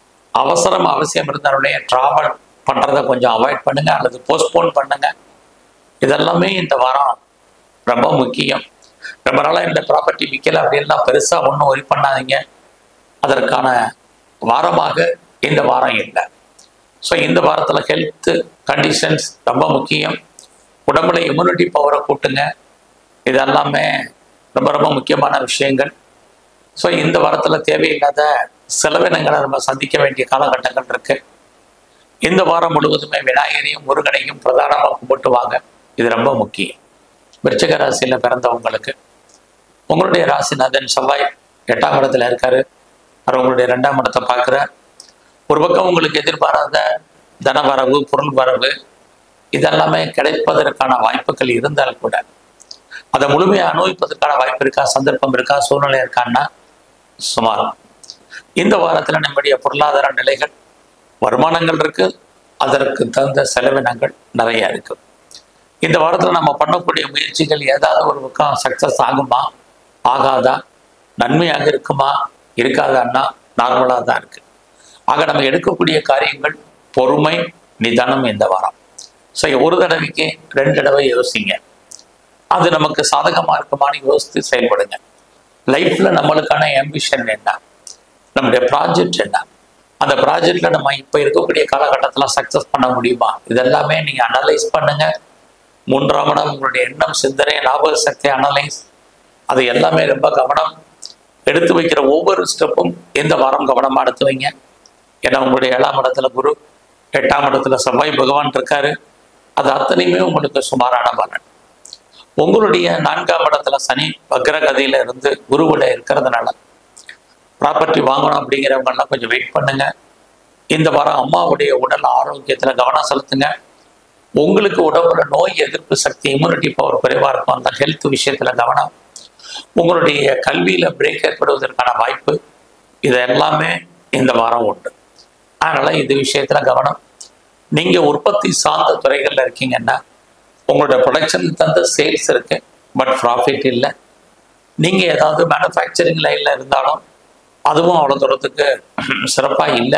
அவசியம் இருந்தாலுடைய டிராவல் பண்றதை கொஞ்சம் அவாய்ட் பண்ணுங்க அல்லது போஸ்ட்போன் பண்ணுங்க. இதெல்லாமே இந்த வாரம் ரொம்ப முக்கியம். ரொம்ப நாளாக இந்த ப்ராப்பர்ட்டி விற்கல அப்படின்லாம் பெருசா ஒன்றும் ஒரி பண்ணாதீங்க. அதற்கான வாரமாக இந்த வாரம் இல்லை. ஸோ இந்த வாரத்துல ஹெல்த் கண்டிஷன்ஸ் ரொம்ப முக்கியம். உடம்புல இம்யூனிட்டி பவரை கூட்டுங்க. இதெல்லாமே ரொம்ப ரொம்ப முக்கியமான விஷயங்கள். ஸோ இந்த வாரத்துல தேவையில்லாத செலவினங்களை நம்ம சந்திக்க வேண்டிய காலகட்டங்கள் இருக்கு. இந்த வாரம் முழுவதுமே விநாயகரையும் முருகனையும் பிரதானமாக கும்பிட்டு வாங்க. இது ரொம்ப முக்கியம். விருச்சிக ராசியில பிறந்தவங்களுக்கு உங்களுடைய ராசிநாதன் செவ்வாய் 8ஆம் இடத்துல இருக்காரு. அவர் உங்களுடைய 2ஆம் இடத்தை பார்க்குறார். ஒரு பக்கம் உங்களுக்கு எதிர்பாராத தன வரவு, பொருள் வரவு இதெல்லாமே கிடைப்பதற்கான வாய்ப்புகள் இருந்தால் கூட அதை முழுமையாக அனுபவிப்பதற்கான வாய்ப்பு இருக்கா, சந்தர்ப்பம் இருக்கா, சூழ்நிலை இருக்கான்னா சுமார். இந்த வாரத்துல நம்முடைய பொருளாதார நிலைகள், வருமானங்கள் இருக்கு, அதற்கு தகுந்த செலவினங்கள் நிறைய இருக்கு. இந்த வாரத்துல நம்ம பண்ணக்கூடிய முயற்சிகள் ஏதாவது ஒரு பக்கம் சக்சஸ் ஆகுமா, ஆகாதா, நன்மையாக இருக்குமா, இருக்காதான்னா நார்மலா தான் இருக்கு. ஆக நம்ம எடுக்கக்கூடிய காரியங்கள் பொறுமை, நிதானம் இந்த வாரம். ஸோ ஒரு தடவைக்கு 2 தடவை யோசிங்க. அது நமக்கு சாதகமா இருக்குமான்னு யோசித்து செயல்படுங்க. லைஃப்ல நம்மளுக்கான ஆம்பிஷன் என்ன, நம்முடைய ப்ராஜெக்ட் என்ன, அந்த ப்ராஜெக்ட்ல நம்ம இப்போ இருக்கக்கூடிய காலகட்டத்தில் சக்ஸஸ் பண்ண முடியுமா, இதெல்லாமே நீங்கள் அனலைஸ் பண்ணுங்க. 3ஆம் இடம் உங்களுடைய எண்ணம், சிந்தனை, ஞாபக சக்தி, அனலைஸ், அது எல்லாமே ரொம்ப கவனம். எடுத்து வைக்கிற ஒவ்வொரு ஸ்டெப்பும் இந்த வாரம் கவனமாக எடுத்து வைங்க. ஏன்னா உங்களுடைய 7ஆம் இடத்துல குரு, 8ஆம் இடத்துல செவ்வாய் பகவான் இருக்காரு. அது அத்தனையுமே உங்களுக்கு சுமாரான பலன். உங்களுடைய 4ஆம் இடத்துல சனி வக்ரகதியில இருந்து குருவுல இருக்கிறதுனால ப்ராப்பர்ட்டி வாங்கணும் அப்படிங்கிறவங்கெல்லாம் கொஞ்சம் வெயிட் பண்ணுங்க. இந்த வாரம் அம்மாவுடைய உடல் ஆரோக்கியத்துல கவனம் செலுத்துங்க. உங்களுக்கு உடம்புல நோய் எதிர்ப்பு சக்தி, இம்யூனிட்டி பவர் குறைவா இருக்கும், அந்த ஹெல்த் விஷயத்துல கவனம். உங்களுடைய கல்வியில பிரேக் ஏற்படுவதற்கான வாய்ப்பு, இது எல்லாமே இந்த வாரம் உண்டு. அதனால இது விஷயத்துல கவனம். நீங்க உற்பத்தி சார்ந்த துறைகள்ல இருக்கீங்கன்னா உங்களோட ப்ரொடக்ஷன் தந்த சேல்ஸ் இருக்கு, பட் ப்ராஃபிட் இல்லை. நீங்க ஏதாவது மேனுஃபேக்சரிங் லைன்ல இருந்தாலும் அதுவும் அவ்வளோ தூரத்துக்கு சிறப்பாக இல்லை.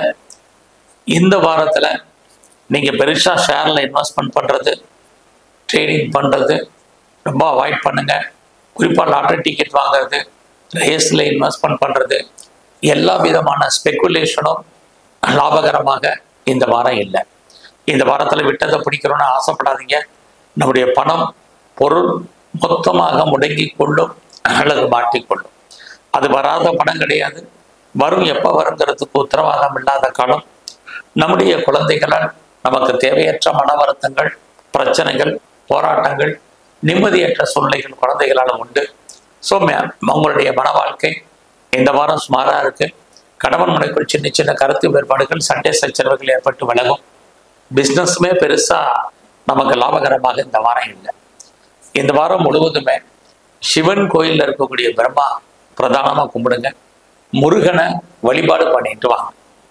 இந்த வாரத்தில் நீங்கள் பெருசாக ஷேரில் இன்வெஸ்ட்மெண்ட் பண்ணுறது, ட்ரேடிங் பண்ணுறது ரொம்ப அவாய்ட் பண்ணுங்கள். குறிப்பாக லாட்டரி டிக்கெட் வாங்குறது, ரேஸில் இன்வெஸ்ட்மெண்ட் பண்ணுறது, எல்லா விதமான ஸ்பெக்குலேஷனும் லாபகரமாக இந்த வாரம் இல்லை. இந்த வாரத்தில் விட்டதை பிடிக்கிறோன்னு ஆசைப்படாதீங்க. நம்முடைய பணம், பொருள் மொத்தமாக முடங்கி கொள்ளும் அல்லது மாட்டிக்கொள்ளும். அது வராத பணம் கிடையாது, வரும். எப்போ வருங்கிறதுக்கு உத்தரவாதம் இல்லாத காலம். நம்முடைய குழந்தைகளால் நமக்கு தேவையற்ற மன வருத்தங்கள், பிரச்சனைகள், போராட்டங்கள், நிம்மதியற்ற சூழ்நிலைகள் குழந்தைகளால் உண்டு. ஸோ உங்களுடைய மன வாழ்க்கை இந்த வாரம் சுமாராக இருக்கு. கணவன் மனைக்குள் சின்ன சின்ன கருத்து வேறுபாடுகள், சண்டை சச்சரவுகள் ஏற்பட்டு விலகும். பிஸ்னஸுமே பெருசாக நமக்கு லாபகரமாக இந்த வாரம் இல்லை. இந்த வாரம் முழுவதுமே சிவன் கோயிலில் இருக்கக்கூடிய பிரம்மா பிரதானமாக கும்பிடுங்க. முருகனை வழிபாடு பண்ணிட்டு வாங்க.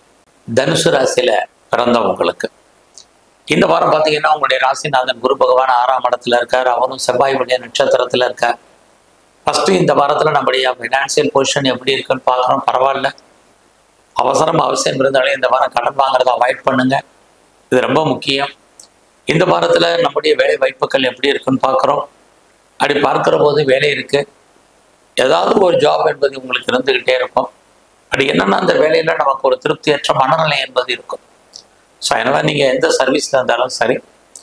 தனுசு ராசியில பிறந்தவங்களுக்கு இந்த வாரம் பார்த்தீங்கன்னா உங்களுடைய ராசிநாதன் குரு பகவான் 6ஆம் இடத்துல இருக்கார். அவரும் செவ்வாயுடைய நட்சத்திரத்துல இருக்கார். ஃபர்ஸ்ட் இந்த வாரத்துல நம்முடைய ஃபினான்சியல் பொசிஷன் எப்படி இருக்குன்னு பார்க்குறோம். பரவாயில்ல. அவசியம் இருந்தாலும் இந்த வாரம் கடன் வாங்குறத அவாய்ட் பண்ணுங்க, இது ரொம்ப முக்கியம். இந்த வாரத்துல நம்முடைய வேலை வாய்ப்புகள் எப்படி இருக்குன்னு பார்க்குறோம். அப்படி பார்க்கிற போது வேலை இருக்கு, ஏதாவது ஒரு ஜாப் என்பது உங்களுக்கு இருந்துகிட்டே இருக்கும். அப்படி என்னன்னா அந்த வேலையில நமக்கு ஒரு திருப்தியற்ற மனநிலை என்பது இருக்கும். ஸோ அதனால நீங்க எந்த சர்வீஸ்ல இருந்தாலும் சரி,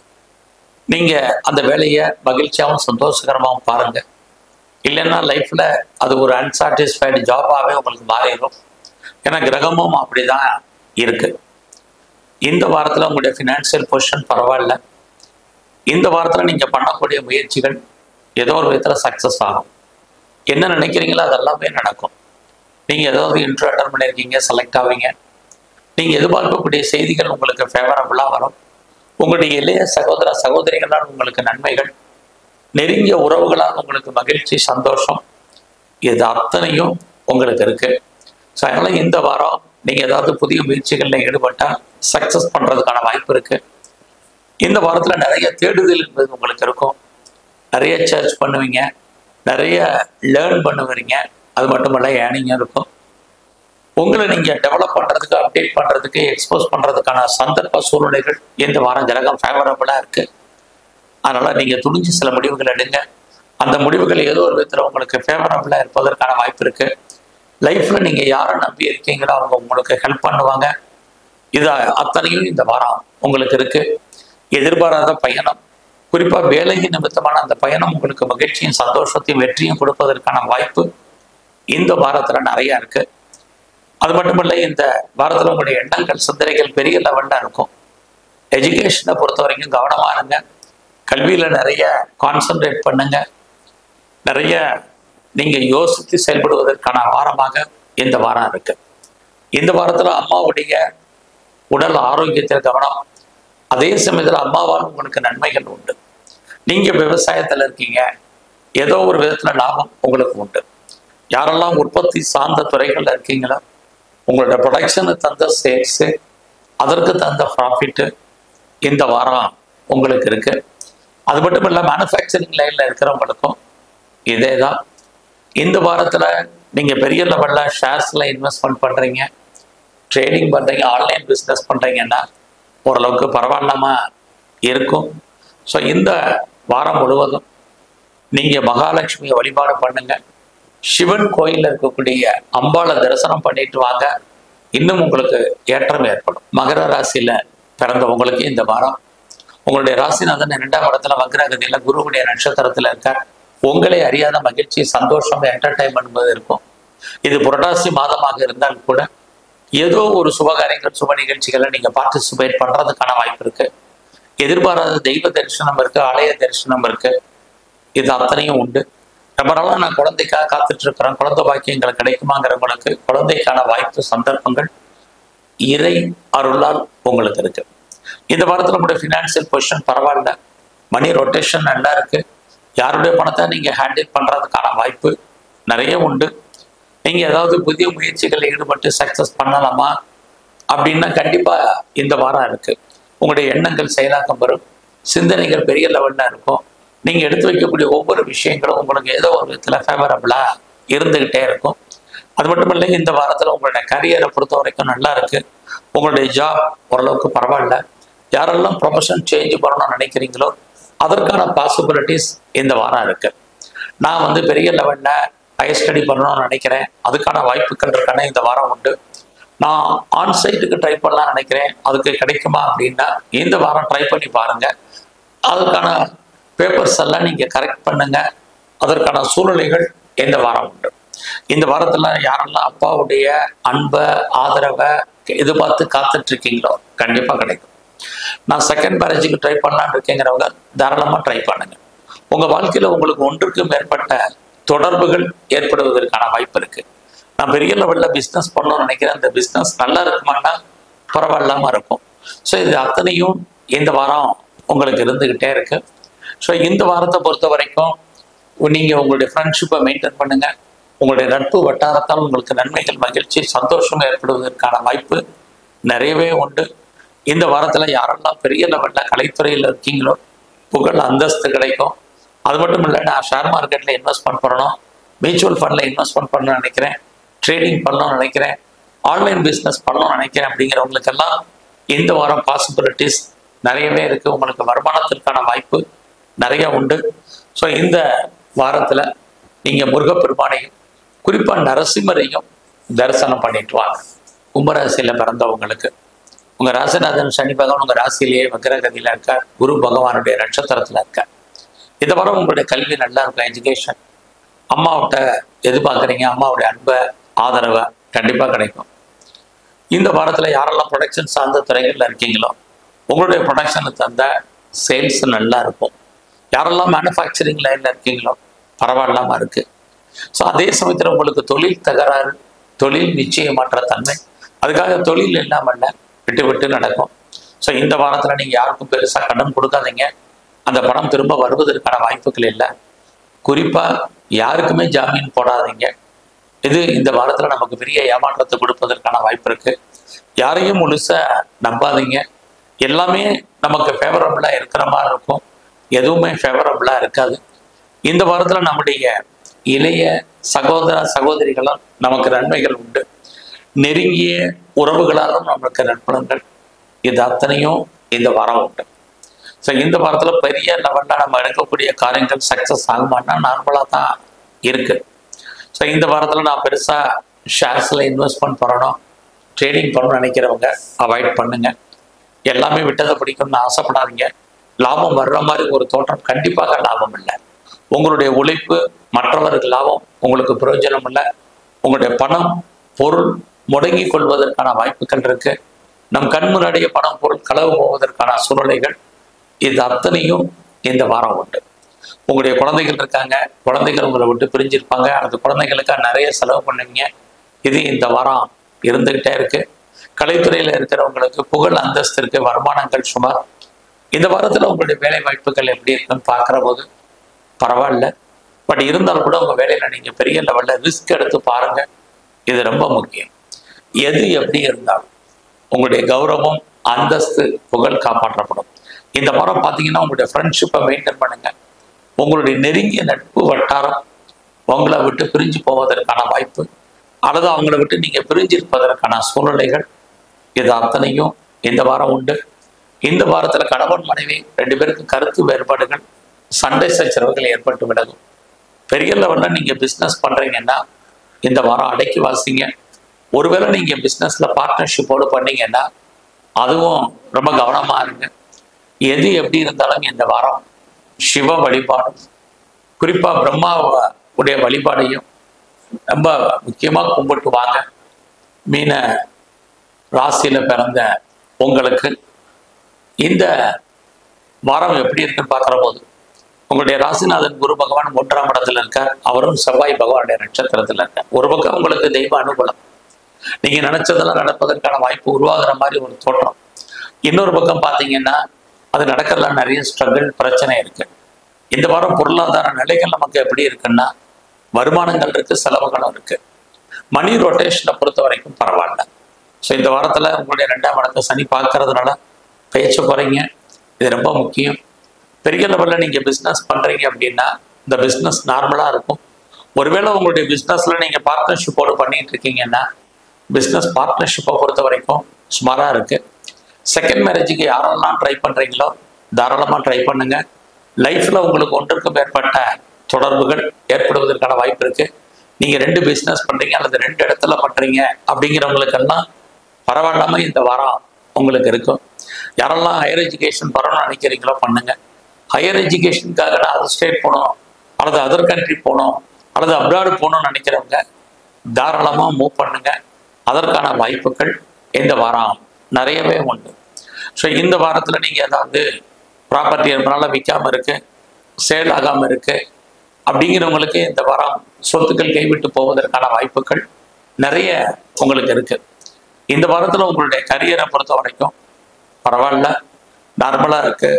நீங்க அந்த வேலையை மகிழ்ச்சியாகவும் சந்தோஷகரமாகவும் பாருங்க. இல்லைன்னா லைஃப்ல அது ஒரு அன்சாட்டிஸ்ஃபைடு ஜாபாகவே உங்களுக்கு மாறிடும். ஏன்னா கிரகமும் அப்படிதான் இருக்கு. இந்த வாரத்துல உங்களுடைய ஃபினான்சியல் பொசிஷன் பரவாயில்ல. இந்த வாரத்துல நீங்க பண்ணக்கூடிய முயற்சிகள் ஏதோ ஒரு விதத்துல சக்சஸ் ஆகும். என்ன நினைக்கிறீங்களோ அதெல்லாமே நடக்கும். நீங்கள் ஏதாவது இன்டர்வியூ அட்டன் பண்ணியிருக்கீங்க, செலக்ட் ஆவீங்க. நீங்கள் எதிர்பார்க்கக்கூடிய செய்திகள் உங்களுக்கு ஃபேவரபுளாக வரும். உங்களுடைய இளைய சகோதர சகோதரிகளால் உங்களுக்கு நன்மைகள், நெருங்கிய உறவுகளால் உங்களுக்கு மகிழ்ச்சி, சந்தோஷம், இது அத்தனையும் உங்களுக்கு இருக்கு. ஸோ அதனால் இந்த வாரம் நீங்கள் ஏதாவது புதிய முயற்சிகளில் ஈடுபட்டால் சக்ஸஸ் பண்ணுறதுக்கான வாய்ப்பு இருக்கு. இந்த வாரத்தில் நிறைய தேடுதல் என்பது உங்களுக்கு இருக்கும். நிறைய சர்ச் பண்ணுவீங்க, நிறைய லேர்ன் பண்ணுவீங்க. அது மட்டும் இல்லை, ஏர்னிங்கும் இருக்கும். உங்களை நீங்கள் டெவலப் பண்ணுறதுக்கு, அப்டேட் பண்ணுறதுக்கு, எக்ஸ்போஸ் பண்ணுறதுக்கான சந்தர்ப்ப சூழ்நிலைகள் இந்த வாரம் கிரகம் ஃபேவரபுளாக இருக்குது. அதனால் நீங்கள் துணிஞ்சு சில முடிவுகள் எடுங்க. அந்த முடிவுகள் ஏதோ ஒரு விதத்தில் உங்களுக்கு ஃபேவரபுளாக இருப்பதற்கான வாய்ப்பு இருக்குது. லைஃப்பில் நீங்கள் யாரை நம்பி இருக்கீங்களோ அவங்க உங்களுக்கு ஹெல்ப் பண்ணுவாங்க. இது அத்தனையும் இந்த வாரம் உங்களுக்கு இருக்குது. எதிர்பாராத பயணம், குறிப்பாக வேலை நிமித்தமான அந்த பயணம் உங்களுக்கு மகிழ்ச்சியும் சந்தோஷத்தையும் வெற்றியும் கொடுப்பதற்கான வாய்ப்பு இந்த வாரத்தில் நிறையா இருக்குது. அது மட்டும் இல்லை, இந்த வாரத்தில் உங்களுடைய எண்ணங்கள், சிந்தனைகள் பெரிய லெவலில் இருக்கும். எஜுகேஷனை பொறுத்த வரைக்கும் கவனமாக இருங்க. கல்வியில் நிறைய கான்சன்ட்ரேட் பண்ணுங்க. நிறைய நீங்கள் யோசித்து செயல்படுவதற்கான வாரமாக இந்த வாரம் இருக்கு. இந்த வாரத்தில் அம்மாவுடைய உடல் ஆரோக்கியத்தில் கவனம். அதே சமயத்தில் அம்மாவால் உங்களுக்கு நன்மைகள் உண்டு. நீங்கள் விவசாயத்தில் இருக்கீங்க, ஏதோ ஒரு விதத்தில் லாபம் உங்களுக்கு உண்டு. யாரெல்லாம் உற்பத்தி சார்ந்த துறைகளில் இருக்கீங்களோ உங்களோட ப்ரொடக்ஷனு தந்த சேல்ஸு, அதற்கு தந்த ப்ராஃபிட்டு இந்த வாரம் உங்களுக்கு இருக்கு. அது மட்டும் இல்லை, மேனுஃபேக்சரிங் லைனில் இருக்கிறவங்களுக்கும் இதே தான். இந்த வாரத்தில் நீங்கள் பெரிய லெவலில் ஷேர்ஸில் இன்வெஸ்ட்மெண்ட் பண்ணுறீங்க, ட்ரேடிங் பண்ணுறீங்க, ஆன்லைன் பிஸ்னஸ் பண்ணுறீங்கன்னா ஓரளவுக்கு பரவாயில்லாமல் இருக்கும். ஸோ இந்த வாரம் முழுவதும் நீங்கள் மகாலட்சுமியை வழிபாடு பண்ணுங்க. சிவன் கோயிலில் இருக்கக்கூடிய அம்பாளை தரிசனம் பண்ணிட்டு வாங்க. இன்னும் உங்களுக்கு ஏற்றம் ஏற்படும். மகர ராசியில பிறந்தவங்களுக்கு இந்த வாரம் உங்களுடைய ராசிநாதன் 2ஆம் இடத்துல வக்ரகதியில குருவுடைய நட்சத்திரத்துல இருக்கார். உங்களை அறியாத மகிழ்ச்சி, சந்தோஷம், என்டர்டைன்மெண்ட் இருக்கும். இது புரட்டாசி மாதமாக இருந்தால் கூட ஏதோ ஒரு சுபகாரியங்கள், சுப நிகழ்ச்சிகளை நீங்க பார்ட்டிசிபேட் பண்றதுக்கான வாய்ப்பு இருக்கு. எதிர்பாராத தெய்வ தரிசனம் இருக்கு, ஆலய தரிசனம் இருக்கு. இது அத்தனையும் உண்டு. ரொம்ப நாளா நான் குழந்தைக்காக காத்துட்டு இருக்கிறேன், குழந்தை பாக்கியங்களை கிடைக்குமாங்கிறவங்களுக்கு குழந்தைக்கான வாய்ப்பு, சந்தர்ப்பங்கள் இறை அருளால் உங்களுக்கு இருக்கு. இந்த வாரத்தில் நம்முடைய ஃபினான்சியல் பொசிஷன் பரவாயில்ல, மணி ரொட்டேஷன் நல்லா இருக்கு. யாருடைய பணத்தை நீங்க ஹேண்டில் பண்றதுக்கான வாய்ப்பு நிறைய உண்டு. நீங்க ஏதாவது புதிய முயற்சிகளில் ஈடுபட்டு சக்சஸ் பண்ணலாமா அப்படின்னா கண்டிப்பா இந்த வாரம் இருக்கு. உங்களுடைய எண்ணங்கள் செயலாக்கம் வரும், சிந்தனைகள் பெரிய லெவல்ல இருக்கும். நீங்க எடுத்து வைக்கக்கூடிய ஒவ்வொரு விஷயங்களும் உங்களுக்கு ஏதோ ஒரு விதத்துல ஃபேவரபிளா இருந்துகிட்டே இருக்கும். அது மட்டும் இல்லை, இந்த வாரத்துல உங்களுடைய கரியரை பொறுத்த வரைக்கும் நல்லா இருக்கு. உங்களுடைய ஜாப் ஓரளவுக்கு பரவாயில்ல. யாரெல்லாம் ப்ரொஃபஷன் சேஞ்ச் பண்ணணும்னு நினைக்கிறீங்களோ அதற்கான பாசிபிலிட்டிஸ் இந்த வாரம் இருக்கு. நான் பெரிய லெவல்ல ஹையர் ஸ்டடி பண்ணணும்னு நினைக்கிறேன், அதுக்கான வாய்ப்புகள் இருக்கான இந்த வாரம் உண்டு. நான் ஆன்சைட்டுக்கு ட்ரை பண்ணலாம்னு நினைக்கிறேன், அதுக்கு கிடைக்குமா அப்படின்னா இந்த வாரம் ட்ரை பண்ணி பாருங்க. அதுக்கான பேப்பர்ஸ் எல்லாம் நீங்க கரெக்ட் பண்ணுங்க. அதற்கான சூழ்நிலைகள் இந்த வாரம் உண்டு. இந்த வாரத்துல யாரெல்லாம் அப்பாவுடைய அன்பை, ஆதரவை எதிர்பார்த்து காத்துட்டு இருக்கீங்களோ கண்டிப்பா கிடைக்கும். நான் செகண்ட் மேரேஜுக்கு ட்ரை பண்ணலான்னு இருக்கேங்கிறவங்க தாராளமா ட்ரை பண்ணுங்க. உங்க வாழ்க்கையில உங்களுக்கு ஒன்றுக்கு மேற்பட்ட தொடர்புகள் ஏற்படுவதற்கான வாய்ப்பு இருக்கு. நான் பெரிய லெவல்ல பிஸ்னஸ் பண்ணணும்னு நினைக்கிறேன், அந்த பிஸ்னஸ் நல்லா இருக்குமானா பரவாயில்லாம இருக்கும். ஸோ இது அத்தனையும் இந்த வாரம் உங்களுக்கு இருந்துகிட்டே இருக்கு. ஸோ இந்த வாரத்தை பொறுத்த வரைக்கும் நீங்க உங்களுடைய ஃப்ரெண்ட்ஷிப்பை மெயின்டைன் பண்ணுங்க. உங்களுடைய நட்பு வட்டாரத்தால் உங்களுக்கு நன்மைகள், மகிழ்ச்சி, சந்தோஷம் ஏற்படுவதற்கான வாய்ப்பு நிறையவே உண்டு. இந்த வாரத்துல யாரெல்லாம் பெரிய லெவல்ல கலைத்துறையில் இருக்கீங்களோ புகழ், அந்தஸ்து கிடைக்கும். அது மட்டும் இல்லை, நான் ஷேர் மார்க்கெட்ல இன்வெஸ்ட்மெண்ட் பண்ணணும், மியூச்சுவல் ஃபண்ட்ல இன்வெஸ்ட்மெண்ட் பண்ணணும்னு நினைக்கிறேன், ட்ரேடிங் பண்ணணும்னு நினைக்கிறேன், ஆன்லைன் பிஸ்னஸ் பண்ணணும்னு நினைக்கிறேன் அப்படிங்கிறவங்களுக்கெல்லாம் இந்த வாரம் பாசிபிலிட்டிஸ் நிறையவே இருக்கு. உங்களுக்கு வருமானத்திற்கான வாய்ப்பு நிறைய உண்டு. ஸோ இந்த வாரத்துல நீங்க முருகப்பெருமானையும் குறிப்பா நரசிம்மரையும் தரிசனம் பண்ணிட்டு வாங்க. கும்பராசியில பிறந்தவங்களுக்கு உங்க ராசிநாதன் சனி பகவான் உங்க ராசியிலேயே வக்ரகதியில இருக்கார், குரு பகவானுடைய நட்சத்திரத்துல இருக்கார். இந்த வாரம் உங்களுடைய கல்வி நல்லா இருக்கும், எஜுகேஷன். அம்மாவிட்ட எதிர்பார்க்குறீங்க, அம்மாவுடைய அன்பை, ஆதரவை கண்டிப்பா கிடைக்கும். இந்த வாரத்துல யாரெல்லாம் ப்ரொடக்ஷன் சார்ந்த துறைகள்ல இருக்கீங்களோ உங்களுடைய ப்ரொடக்ஷனுக்கு தந்த சேல்ஸ் நல்லா இருக்கும். யாரெல்லாம் மேனுஃபேக்சரிங் லைன்ல இருக்கீங்களோ பரவாயில்லாம இருக்கு. ஸோ அதே சமயத்தில் உங்களுக்கு தொழில் தகராறு, தொழில் நிச்சயமற்ற தன்மை, அதுக்காக தொழில் இல்லாமல் விட்டு விட்டு நடக்கும். ஸோ இந்த வாரத்தில் நீங்கள் யாருக்கும் பெருசாக கடன் கொடுக்காதீங்க. அந்த பணம் திரும்ப வருவதற்கான வாய்ப்புகள் இல்லை. குறிப்பாக யாருக்குமே ஜாமீன் போடாதீங்க. இது இந்த வாரத்தில் நமக்கு பெரிய ஏமாற்றத்தை கொடுப்பதற்கான வாய்ப்பு இருக்கு. யாரையும் முழுசாக நம்பாதீங்க. எல்லாமே நமக்கு ஃபேவரபிளாக இருக்கிற மாதிரி இருக்கும், எதுவுமே ஃபேவரபிளாக இருக்காது. இந்த வாரத்தில் நம்முடைய இளைய சகோதர சகோதரிகளால் நமக்கு நன்மைகள் உண்டு. நெருங்கிய உறவுகளாலும் நமக்கு நற்பலன்கள், இது அத்தனையும் இந்த வாரம் உண்டு. ஸோ இந்த வாரத்தில் பெரிய லெவலில் நம்ம எடுக்கக்கூடிய காரியங்கள் சக்ஸஸ் ஆகுமானா நார்மலாக தான் இருக்கு. ஸோ இந்த வாரத்தில் நான் பெருசாக ஷேர்ஸில் இன்வெஸ்ட்மெண்ட் பண்ணணும், ட்ரேடிங் பண்ணணும்னு நினைக்கிறவங்க அவாய்ட் பண்ணுங்க. எல்லாமே விட்டதை பிடிக்கும்னு ஆசைப்படாதீங்க. லாபம் வர்ற மாதிரி ஒரு தோற்றம் கண்டிப்பாக லாபம் இல்லை. உங்களுடைய உழைப்பு மற்றவர்கள் லாபம், உங்களுக்கு பிரயோஜனம் இல்லை. உங்களுடைய பணம், பொருள் முடங்கி கொள்வதற்கான வாய்ப்புகள் இருக்கு. நம் கண் முன்னாடியே பணம், பொருள் களவு போவதற்கான சூழ்நிலைகள், இது அத்தனையும் இந்த வாரம் உண்டு. உங்களுடைய குழந்தைகள் இருக்காங்க, குழந்தைகள் உங்களை விட்டு பிரிஞ்சிருப்பாங்க, அந்த குழந்தைகளுக்காக நிறைய செலவு பண்ணுவீங்க. இது இந்த வாரம் இருந்துகிட்டே இருக்கு. கலைத்துறையில் இருக்கிறவங்களுக்கு புகழ், அந்தஸ்து இருக்கு, வருமானங்கள் சுமார். இந்த வாரத்தில் உங்களுடைய வேலை வாய்ப்புகள் எப்படி இருக்குன்னு பார்க்குற போது பரவாயில்ல. பட் இருந்தாலும் கூட உங்கள் வேலையில் நீங்கள் பெரிய லெவலில் ரிஸ்க் எடுத்து பாருங்க. இது ரொம்ப முக்கியம். எது எப்படி இருந்தாலும் உங்களுடைய கௌரவம், அந்தஸ்து, புகழ் காப்பாற்றப்படும். இந்த வாரம் பார்த்தீங்கன்னா உங்களுடைய ஃப்ரெண்ட்ஷிப்பை மெயின்டைன் பண்ணுங்க. உங்களுடைய நெருங்கிய நட்பு வட்டாரம் உங்களை விட்டு பிரிஞ்சு போவதற்கான வாய்ப்பு, அல்லது அவங்கள விட்டு நீங்கள் பிரிஞ்சிருப்பதற்கான சூழ்நிலைகள், இது அத்தனையும் இந்த வாரம் உண்டு. இந்த வாரத்தில் கணவன் மனைவி 2 பேருக்கு கருத்து வேறுபாடுகள், சண்டை சச்சரவுகள் ஏற்பட்டு விலகும். பெரிய லெவலில் நீங்கள் பிஸ்னஸ் பண்ணுறீங்கன்னா இந்த வாரம் அடக்கி வாசிங்க. ஒருவேளை நீங்க பிசினஸ்ல பார்ட்னர்ஷிப்போடு பண்ணீங்கன்னா அதுவும் ரொம்ப கவனமா இருங்க. எது எப்படி இருந்தாலும் இந்த வாரம் சிவ வழிபாடும் குறிப்பா பிரம்மாவுடைய வழிபாடையும் ரொம்ப முக்கியமா கும்பிட்டு வாங்க. மீன ராசியில பிறந்த உங்களுக்கு இந்த வாரம் எப்படி இருக்குன்னு பார்க்கிற போது உங்களுடைய ராசிநாதன் குரு பகவான் 3ஆம் இடத்துல இருக்கார். அவரும் செவ்வாய் பகவானுடைய நட்சத்திரத்துல இருக்கார். ஒரு பக்கம் உங்களுக்கு தெய்வ அனுகூலம், நீங்க நினைச்சதெல்லாம் நடப்பதற்கான வாய்ப்பு உருவாகிற மாதிரி ஒரு தோற்றம். இன்னொரு பக்கம் பார்த்தீங்கன்னா அது நடக்கிறதுல நிறைய ஸ்ட்ரகிள் பிரச்சனை இருக்கு. இந்த வாரம் பொருளாதார நிலைகள் நமக்கு எப்படி இருக்குன்னா வருமானங்கள் இருக்கு, செலவுகளும் இருக்கு. மணி ரொட்டேஷனை பொறுத்த வரைக்கும் பரவாயில்ல. ஸோ இந்த வாரத்தில் உங்களுடைய 2ஆம் இடத்தை சனி பார்க்கறதுனால பேச்சு போகிறீங்க, இது ரொம்ப முக்கியம். பெரிய லெவலில் நீங்கள் பிஸ்னஸ் பண்ணுறீங்க அப்படின்னா இந்த பிஸ்னஸ் நார்மலாக இருக்கும். ஒருவேளை உங்களுடைய பிஸ்னஸில் நீங்கள் பார்ட்னர்ஷிப்போடு பண்ணிட்டு இருக்கீங்கன்னா பிஸ்னஸ் பார்ட்னர்ஷிப்பை பொறுத்த வரைக்கும் சுமாராக இருக்குது. செகண்ட் மேரேஜுக்கு யாரெல்லாம் ட்ரை பண்ணுறீங்களோ தாராளமாக ட்ரை பண்ணுங்க. லைஃப்பில் உங்களுக்கு ஒன்றுக்கும் மேற்பட்ட தொடர்புகள் ஏற்படுவதற்கான வாய்ப்பு இருக்குது. நீங்கள் 2 பிஸ்னஸ் பண்ணுறீங்க அல்லது 2 இடத்துல பண்ணுறீங்க அப்படிங்கிறவங்களுக்கெல்லாம் பரவாயில்லாமல் இந்த வாரம் உங்களுக்கு இருக்கும். யாரெல்லாம் ஹையர் எஜுகேஷன் பண்ணணும்னு நினைக்கிறீங்களோ பண்ணுங்க. ஹையர் எஜுகேஷனுக்காக நான் அதர் ஸ்டேட் போகணும் அல்லது அதர் கண்ட்ரி போகணும் அல்லது அப்ராடு போகணும்னு நினைக்கிறவங்க தாராளமாக மூவ் பண்ணுங்க. அதற்கான வாய்ப்புகள் இந்த வாரம் நிறையவே உண்டு. ஸோ இந்த வாரத்தில் நீங்கள் ஏதாவது ப்ராப்பர்ட்டி எப்பனால விற்காமல் இருக்கு, சேல் ஆகாமல் இருக்கு அப்படிங்கிறவங்களுக்கு இந்த வாரம் சொத்துக்கள் கைவிட்டு போவதற்கான வாய்ப்புகள் நிறைய உங்களுக்கு இருக்கு. இந்த வாரத்தில் உங்களுடைய கரியரை பொறுத்த வரைக்கும் பரவாயில்ல, நார்மலாக இருக்கு.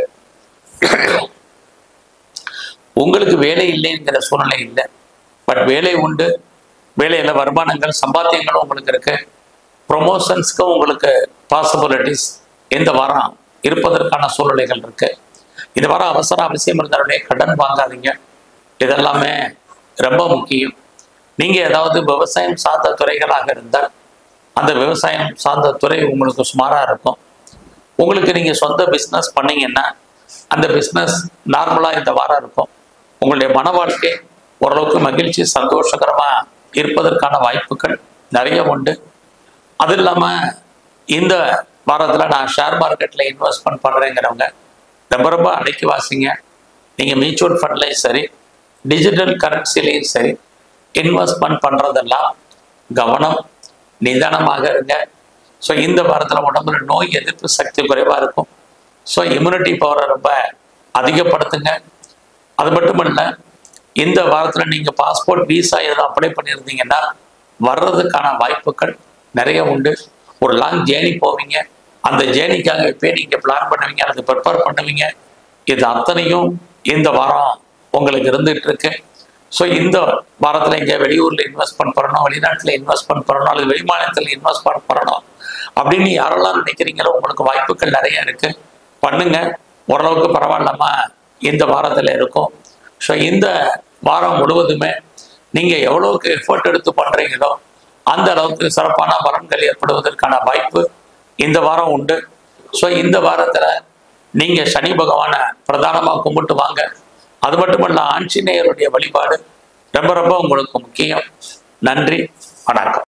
உங்களுக்கு வேலை இல்லைங்கிற சூழ்நிலை இல்லை, பட் வேலை உண்டு. வேலையில் வருமானங்கள் சம்பாத்தியங்களும் உங்களுக்கு இருக்கு. ப்ரொமோஷன்ஸ்க்கும் உங்களுக்கு பாசிபிலிட்டிஸ் இந்த வாரம் இருப்பதற்கான சூழ்நிலைகள் இருக்கு. இந்த வாரம் அவசியம் இருந்தாலே கடன் வாங்காதீங்க, இதெல்லாமே ரொம்ப முக்கியம். நீங்க ஏதாவது விவசாயம் சார்ந்த துறைகளாக இருந்தால் அந்த விவசாயம் சார்ந்த துறை உங்களுக்கு சுமாராக இருக்கும். உங்களுக்கு நீங்க சொந்த பிஸ்னஸ் பண்ணீங்கன்னா அந்த பிஸ்னஸ் நார்மலாக இந்த வாரம் இருக்கும். உங்களுடைய மன வாழ்க்கை ஓரளவுக்கு மகிழ்ச்சி சந்தோஷகரமா இருப்பதற்கான வாய்ப்புகள் நிறைய உண்டு. அது இல்லாமல் இந்த வாரத்தில் நான் ஷேர் மார்க்கெட்டில் இன்வெஸ்ட்மெண்ட் பண்ணுறேங்கிறவங்க ரொம்ப அடக்கி வாசிங்க. நீங்கள் மியூச்சுவல் ஃபண்ட்லையும் சரி டிஜிட்டல் கரன்சிலையும் சரி இன்வெஸ்ட்மெண்ட் பண்ணுறதெல்லாம் கவனம் நிதானமாக இருங்க. ஸோ இந்த வாரத்தில் உடம்புல நோய் எதிர்ப்பு சக்தி குறைவாக இருக்கும். ஸோ இம்யூனிட்டி பவரை ரொம்ப அதிகப்படுத்துங்க. அது மட்டும் இல்லை, இந்த வாரத்தில் நீங்கள் பாஸ்போர்ட் விசா எதுவும் அப்ளை பண்ணியிருந்தீங்கன்னா வர்றதுக்கான வாய்ப்புகள் நிறைய உண்டு. ஒரு லாங் ஜேர்னி போவீங்க, அந்த ஜேர்னிக்காக இப்போ நீங்கள் பிளான் பண்ணுவீங்க அல்லது ப்ரிப்பேர் பண்ணுவீங்க. இது அத்தனையும் இந்த வாரம் உங்களுக்கு இருந்துகிட்டு இருக்கு. ஸோ இந்த வாரத்தில் இங்கே வெளியூரில் இன்வெஸ்ட்மெண்ட் பண்ணணும், வெளிநாட்டில் இன்வெஸ்ட்மெண்ட் பண்ணணும் அல்லது வெளி மாநிலத்தில் இன்வெஸ்ட்மெண்ட் பண்ணணும் அப்படின்னு யாரெல்லாம் நினைக்கிறீங்களோ உங்களுக்கு வாய்ப்புகள் நிறைய இருக்கு. பண்ணுங்க, ஓரளவுக்கு பரவாயில்லாம இந்த வாரத்தில் இருக்கும். ஸோ இந்த வாரம் முழுவதுமே நீங்கள் எவ்வளவுக்கு எஃபர்ட் எடுத்து பண்ணுறீங்களோ அந்த அளவுக்கு சிறப்பான பலன்கள் ஏற்படுவதற்கான வாய்ப்பு இந்த வாரம் உண்டு. ஸோ இந்த வாரத்தில் நீங்கள் சனி பகவானை பிரதானமாக கும்பிட்டு வாங்க. அது மட்டுமல்ல, ஆஞ்சநேயருடைய வழிபாடு ரொம்ப ரொம்ப உங்களுக்கு முக்கியம். நன்றி, வணக்கம்.